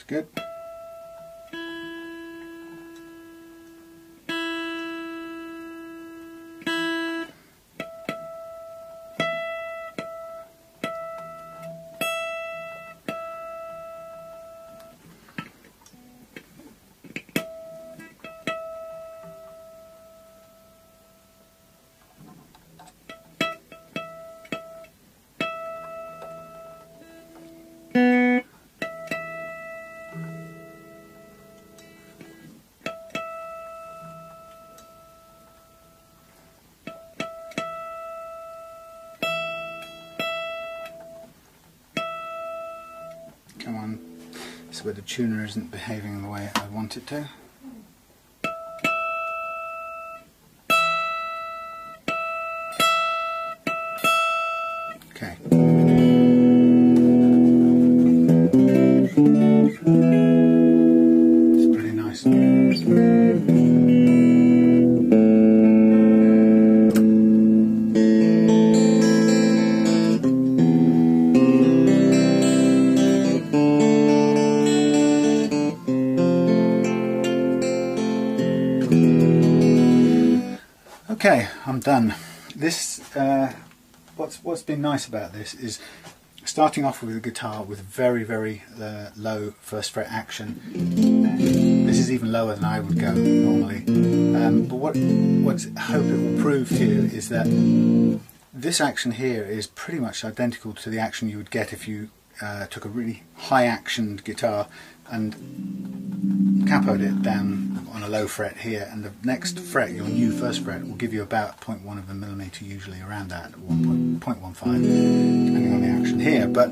good. Come on, this is where the tuner isn't behaving in the way I want it to. Okay. It's pretty nice. Okay, I'm done. This, uh, what's what's been nice about this is starting off with a guitar with very very uh, low first fret action. This is even lower than I would go normally. Um, but what what I hope it will prove to you is that this action here is pretty much identical to the action you would get if you uh, took a really high actioned guitar and capoed it down on a low fret here, and the next fret, your new first fret, will give you about zero point one of a millimetre, usually around that, one point one five, depending on the action here. But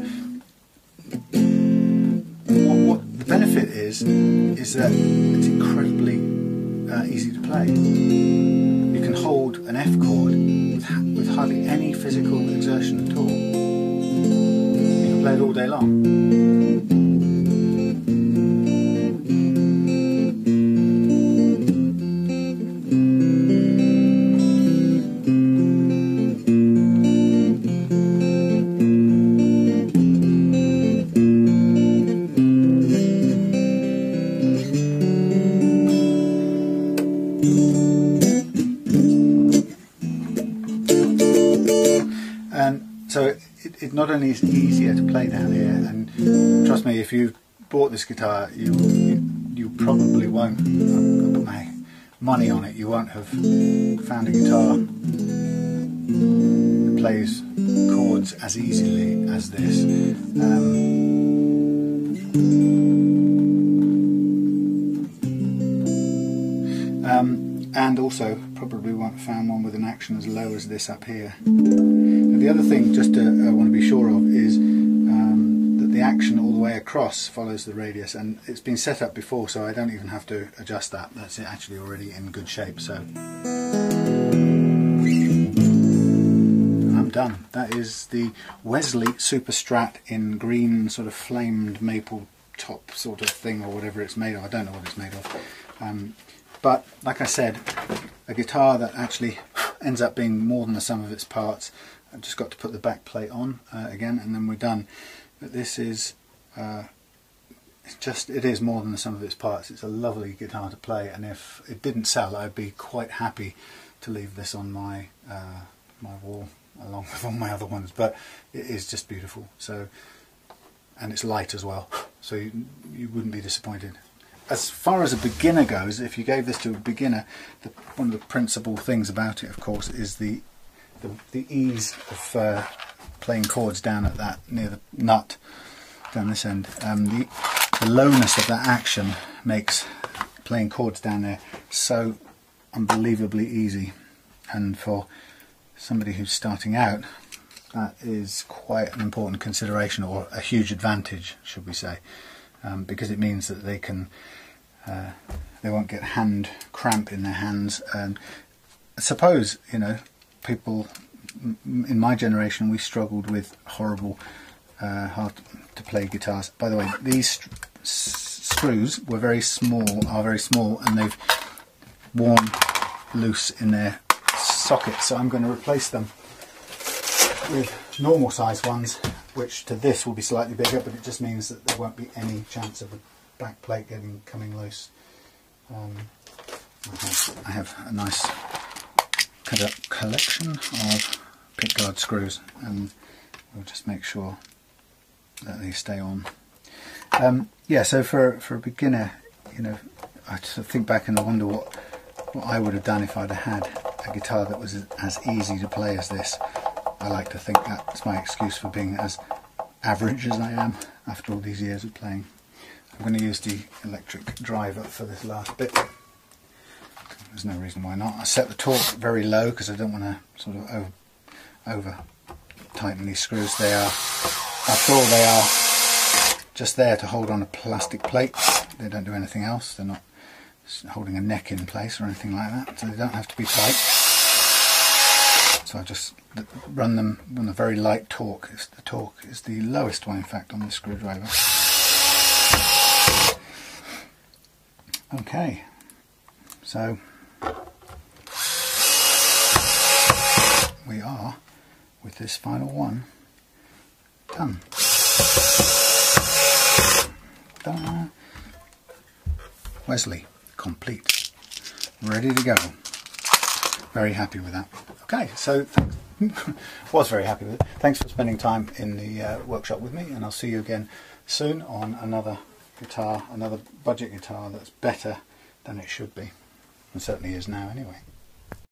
what, what the benefit is, is that it's incredibly uh, easy to play. You can hold an F chord with, with hardly any physical exertion at all. You can play it all day long. So it, it not only is easier to play down here, and trust me, if you've bought this guitar, you you, you probably won't, I'll put my money on it, you won't have found a guitar that plays chords as easily as this. Um, um, and also probably won't have found one with an action as low as this up here. The other thing just to uh, want to be sure of is um, that the action all the way across follows the radius, and it's been set up before, so I don't even have to adjust that. That's actually already in good shape. So I'm done. That is the Wesley Superstrat in green sort of flamed maple top sort of thing, or whatever it's made of. I don't know what it's made of. Um, but like I said, a guitar that actually ends up being more than the sum of its parts. I've just got to put the back plate on uh, again, and then we're done. But this is uh, it's just it is more than the sum of its parts. It's a lovely guitar to play, and if it didn't sell, I'd be quite happy to leave this on my uh, my wall along with all my other ones. But it is just beautiful. So, and it's light as well, so you, you wouldn't be disappointed. As far as a beginner goes, if you gave this to a beginner, the, one of the principal things about it, of course, is the the, the ease of uh, playing chords down at that near the nut down this end. Um, the, the lowness of that action makes playing chords down there so unbelievably easy, and for somebody who's starting out, that is quite an important consideration, or a huge advantage, should we say, um, because it means that they can uh, they won't get hand cramp in their hands. And suppose, you know, people in my generation, we struggled with horrible uh, hard to play guitars. By the way, these screws were very small, are very small, and they've worn loose in their sockets, so I'm going to replace them with normal size ones, which to this will be slightly bigger, but it just means that there won't be any chance of back plate getting coming loose. Um, I, have, I have a nice collection of pickguard screws, and we'll just make sure that they stay on. Um, yeah, so for for a beginner, you know, I sort of think back and I wonder what what I would have done if I'd have had a guitar that was as easy to play as this. I like to think that's my excuse for being as average as I am after all these years of playing. I'm going to use the electric driver for this last bit. There's no reason why not. I set the torque very low because I don't want to sort of over, over tighten these screws. They are, after all, they are just there to hold on a plastic plate. They don't do anything else. They're not holding a neck in place or anything like that, so they don't have to be tight. So I just run them on a very light torque. It's the torque is the lowest one, in fact, on this screwdriver. Okay, so we are, with this final one, done. Ta-da. Wesley, complete, ready to go. Very happy with that. Okay, so thanks. Was very happy with it. Thanks for spending time in the uh, workshop with me, and I'll see you again soon on another guitar, another budget guitar that's better than it should be, and certainly is now anyway.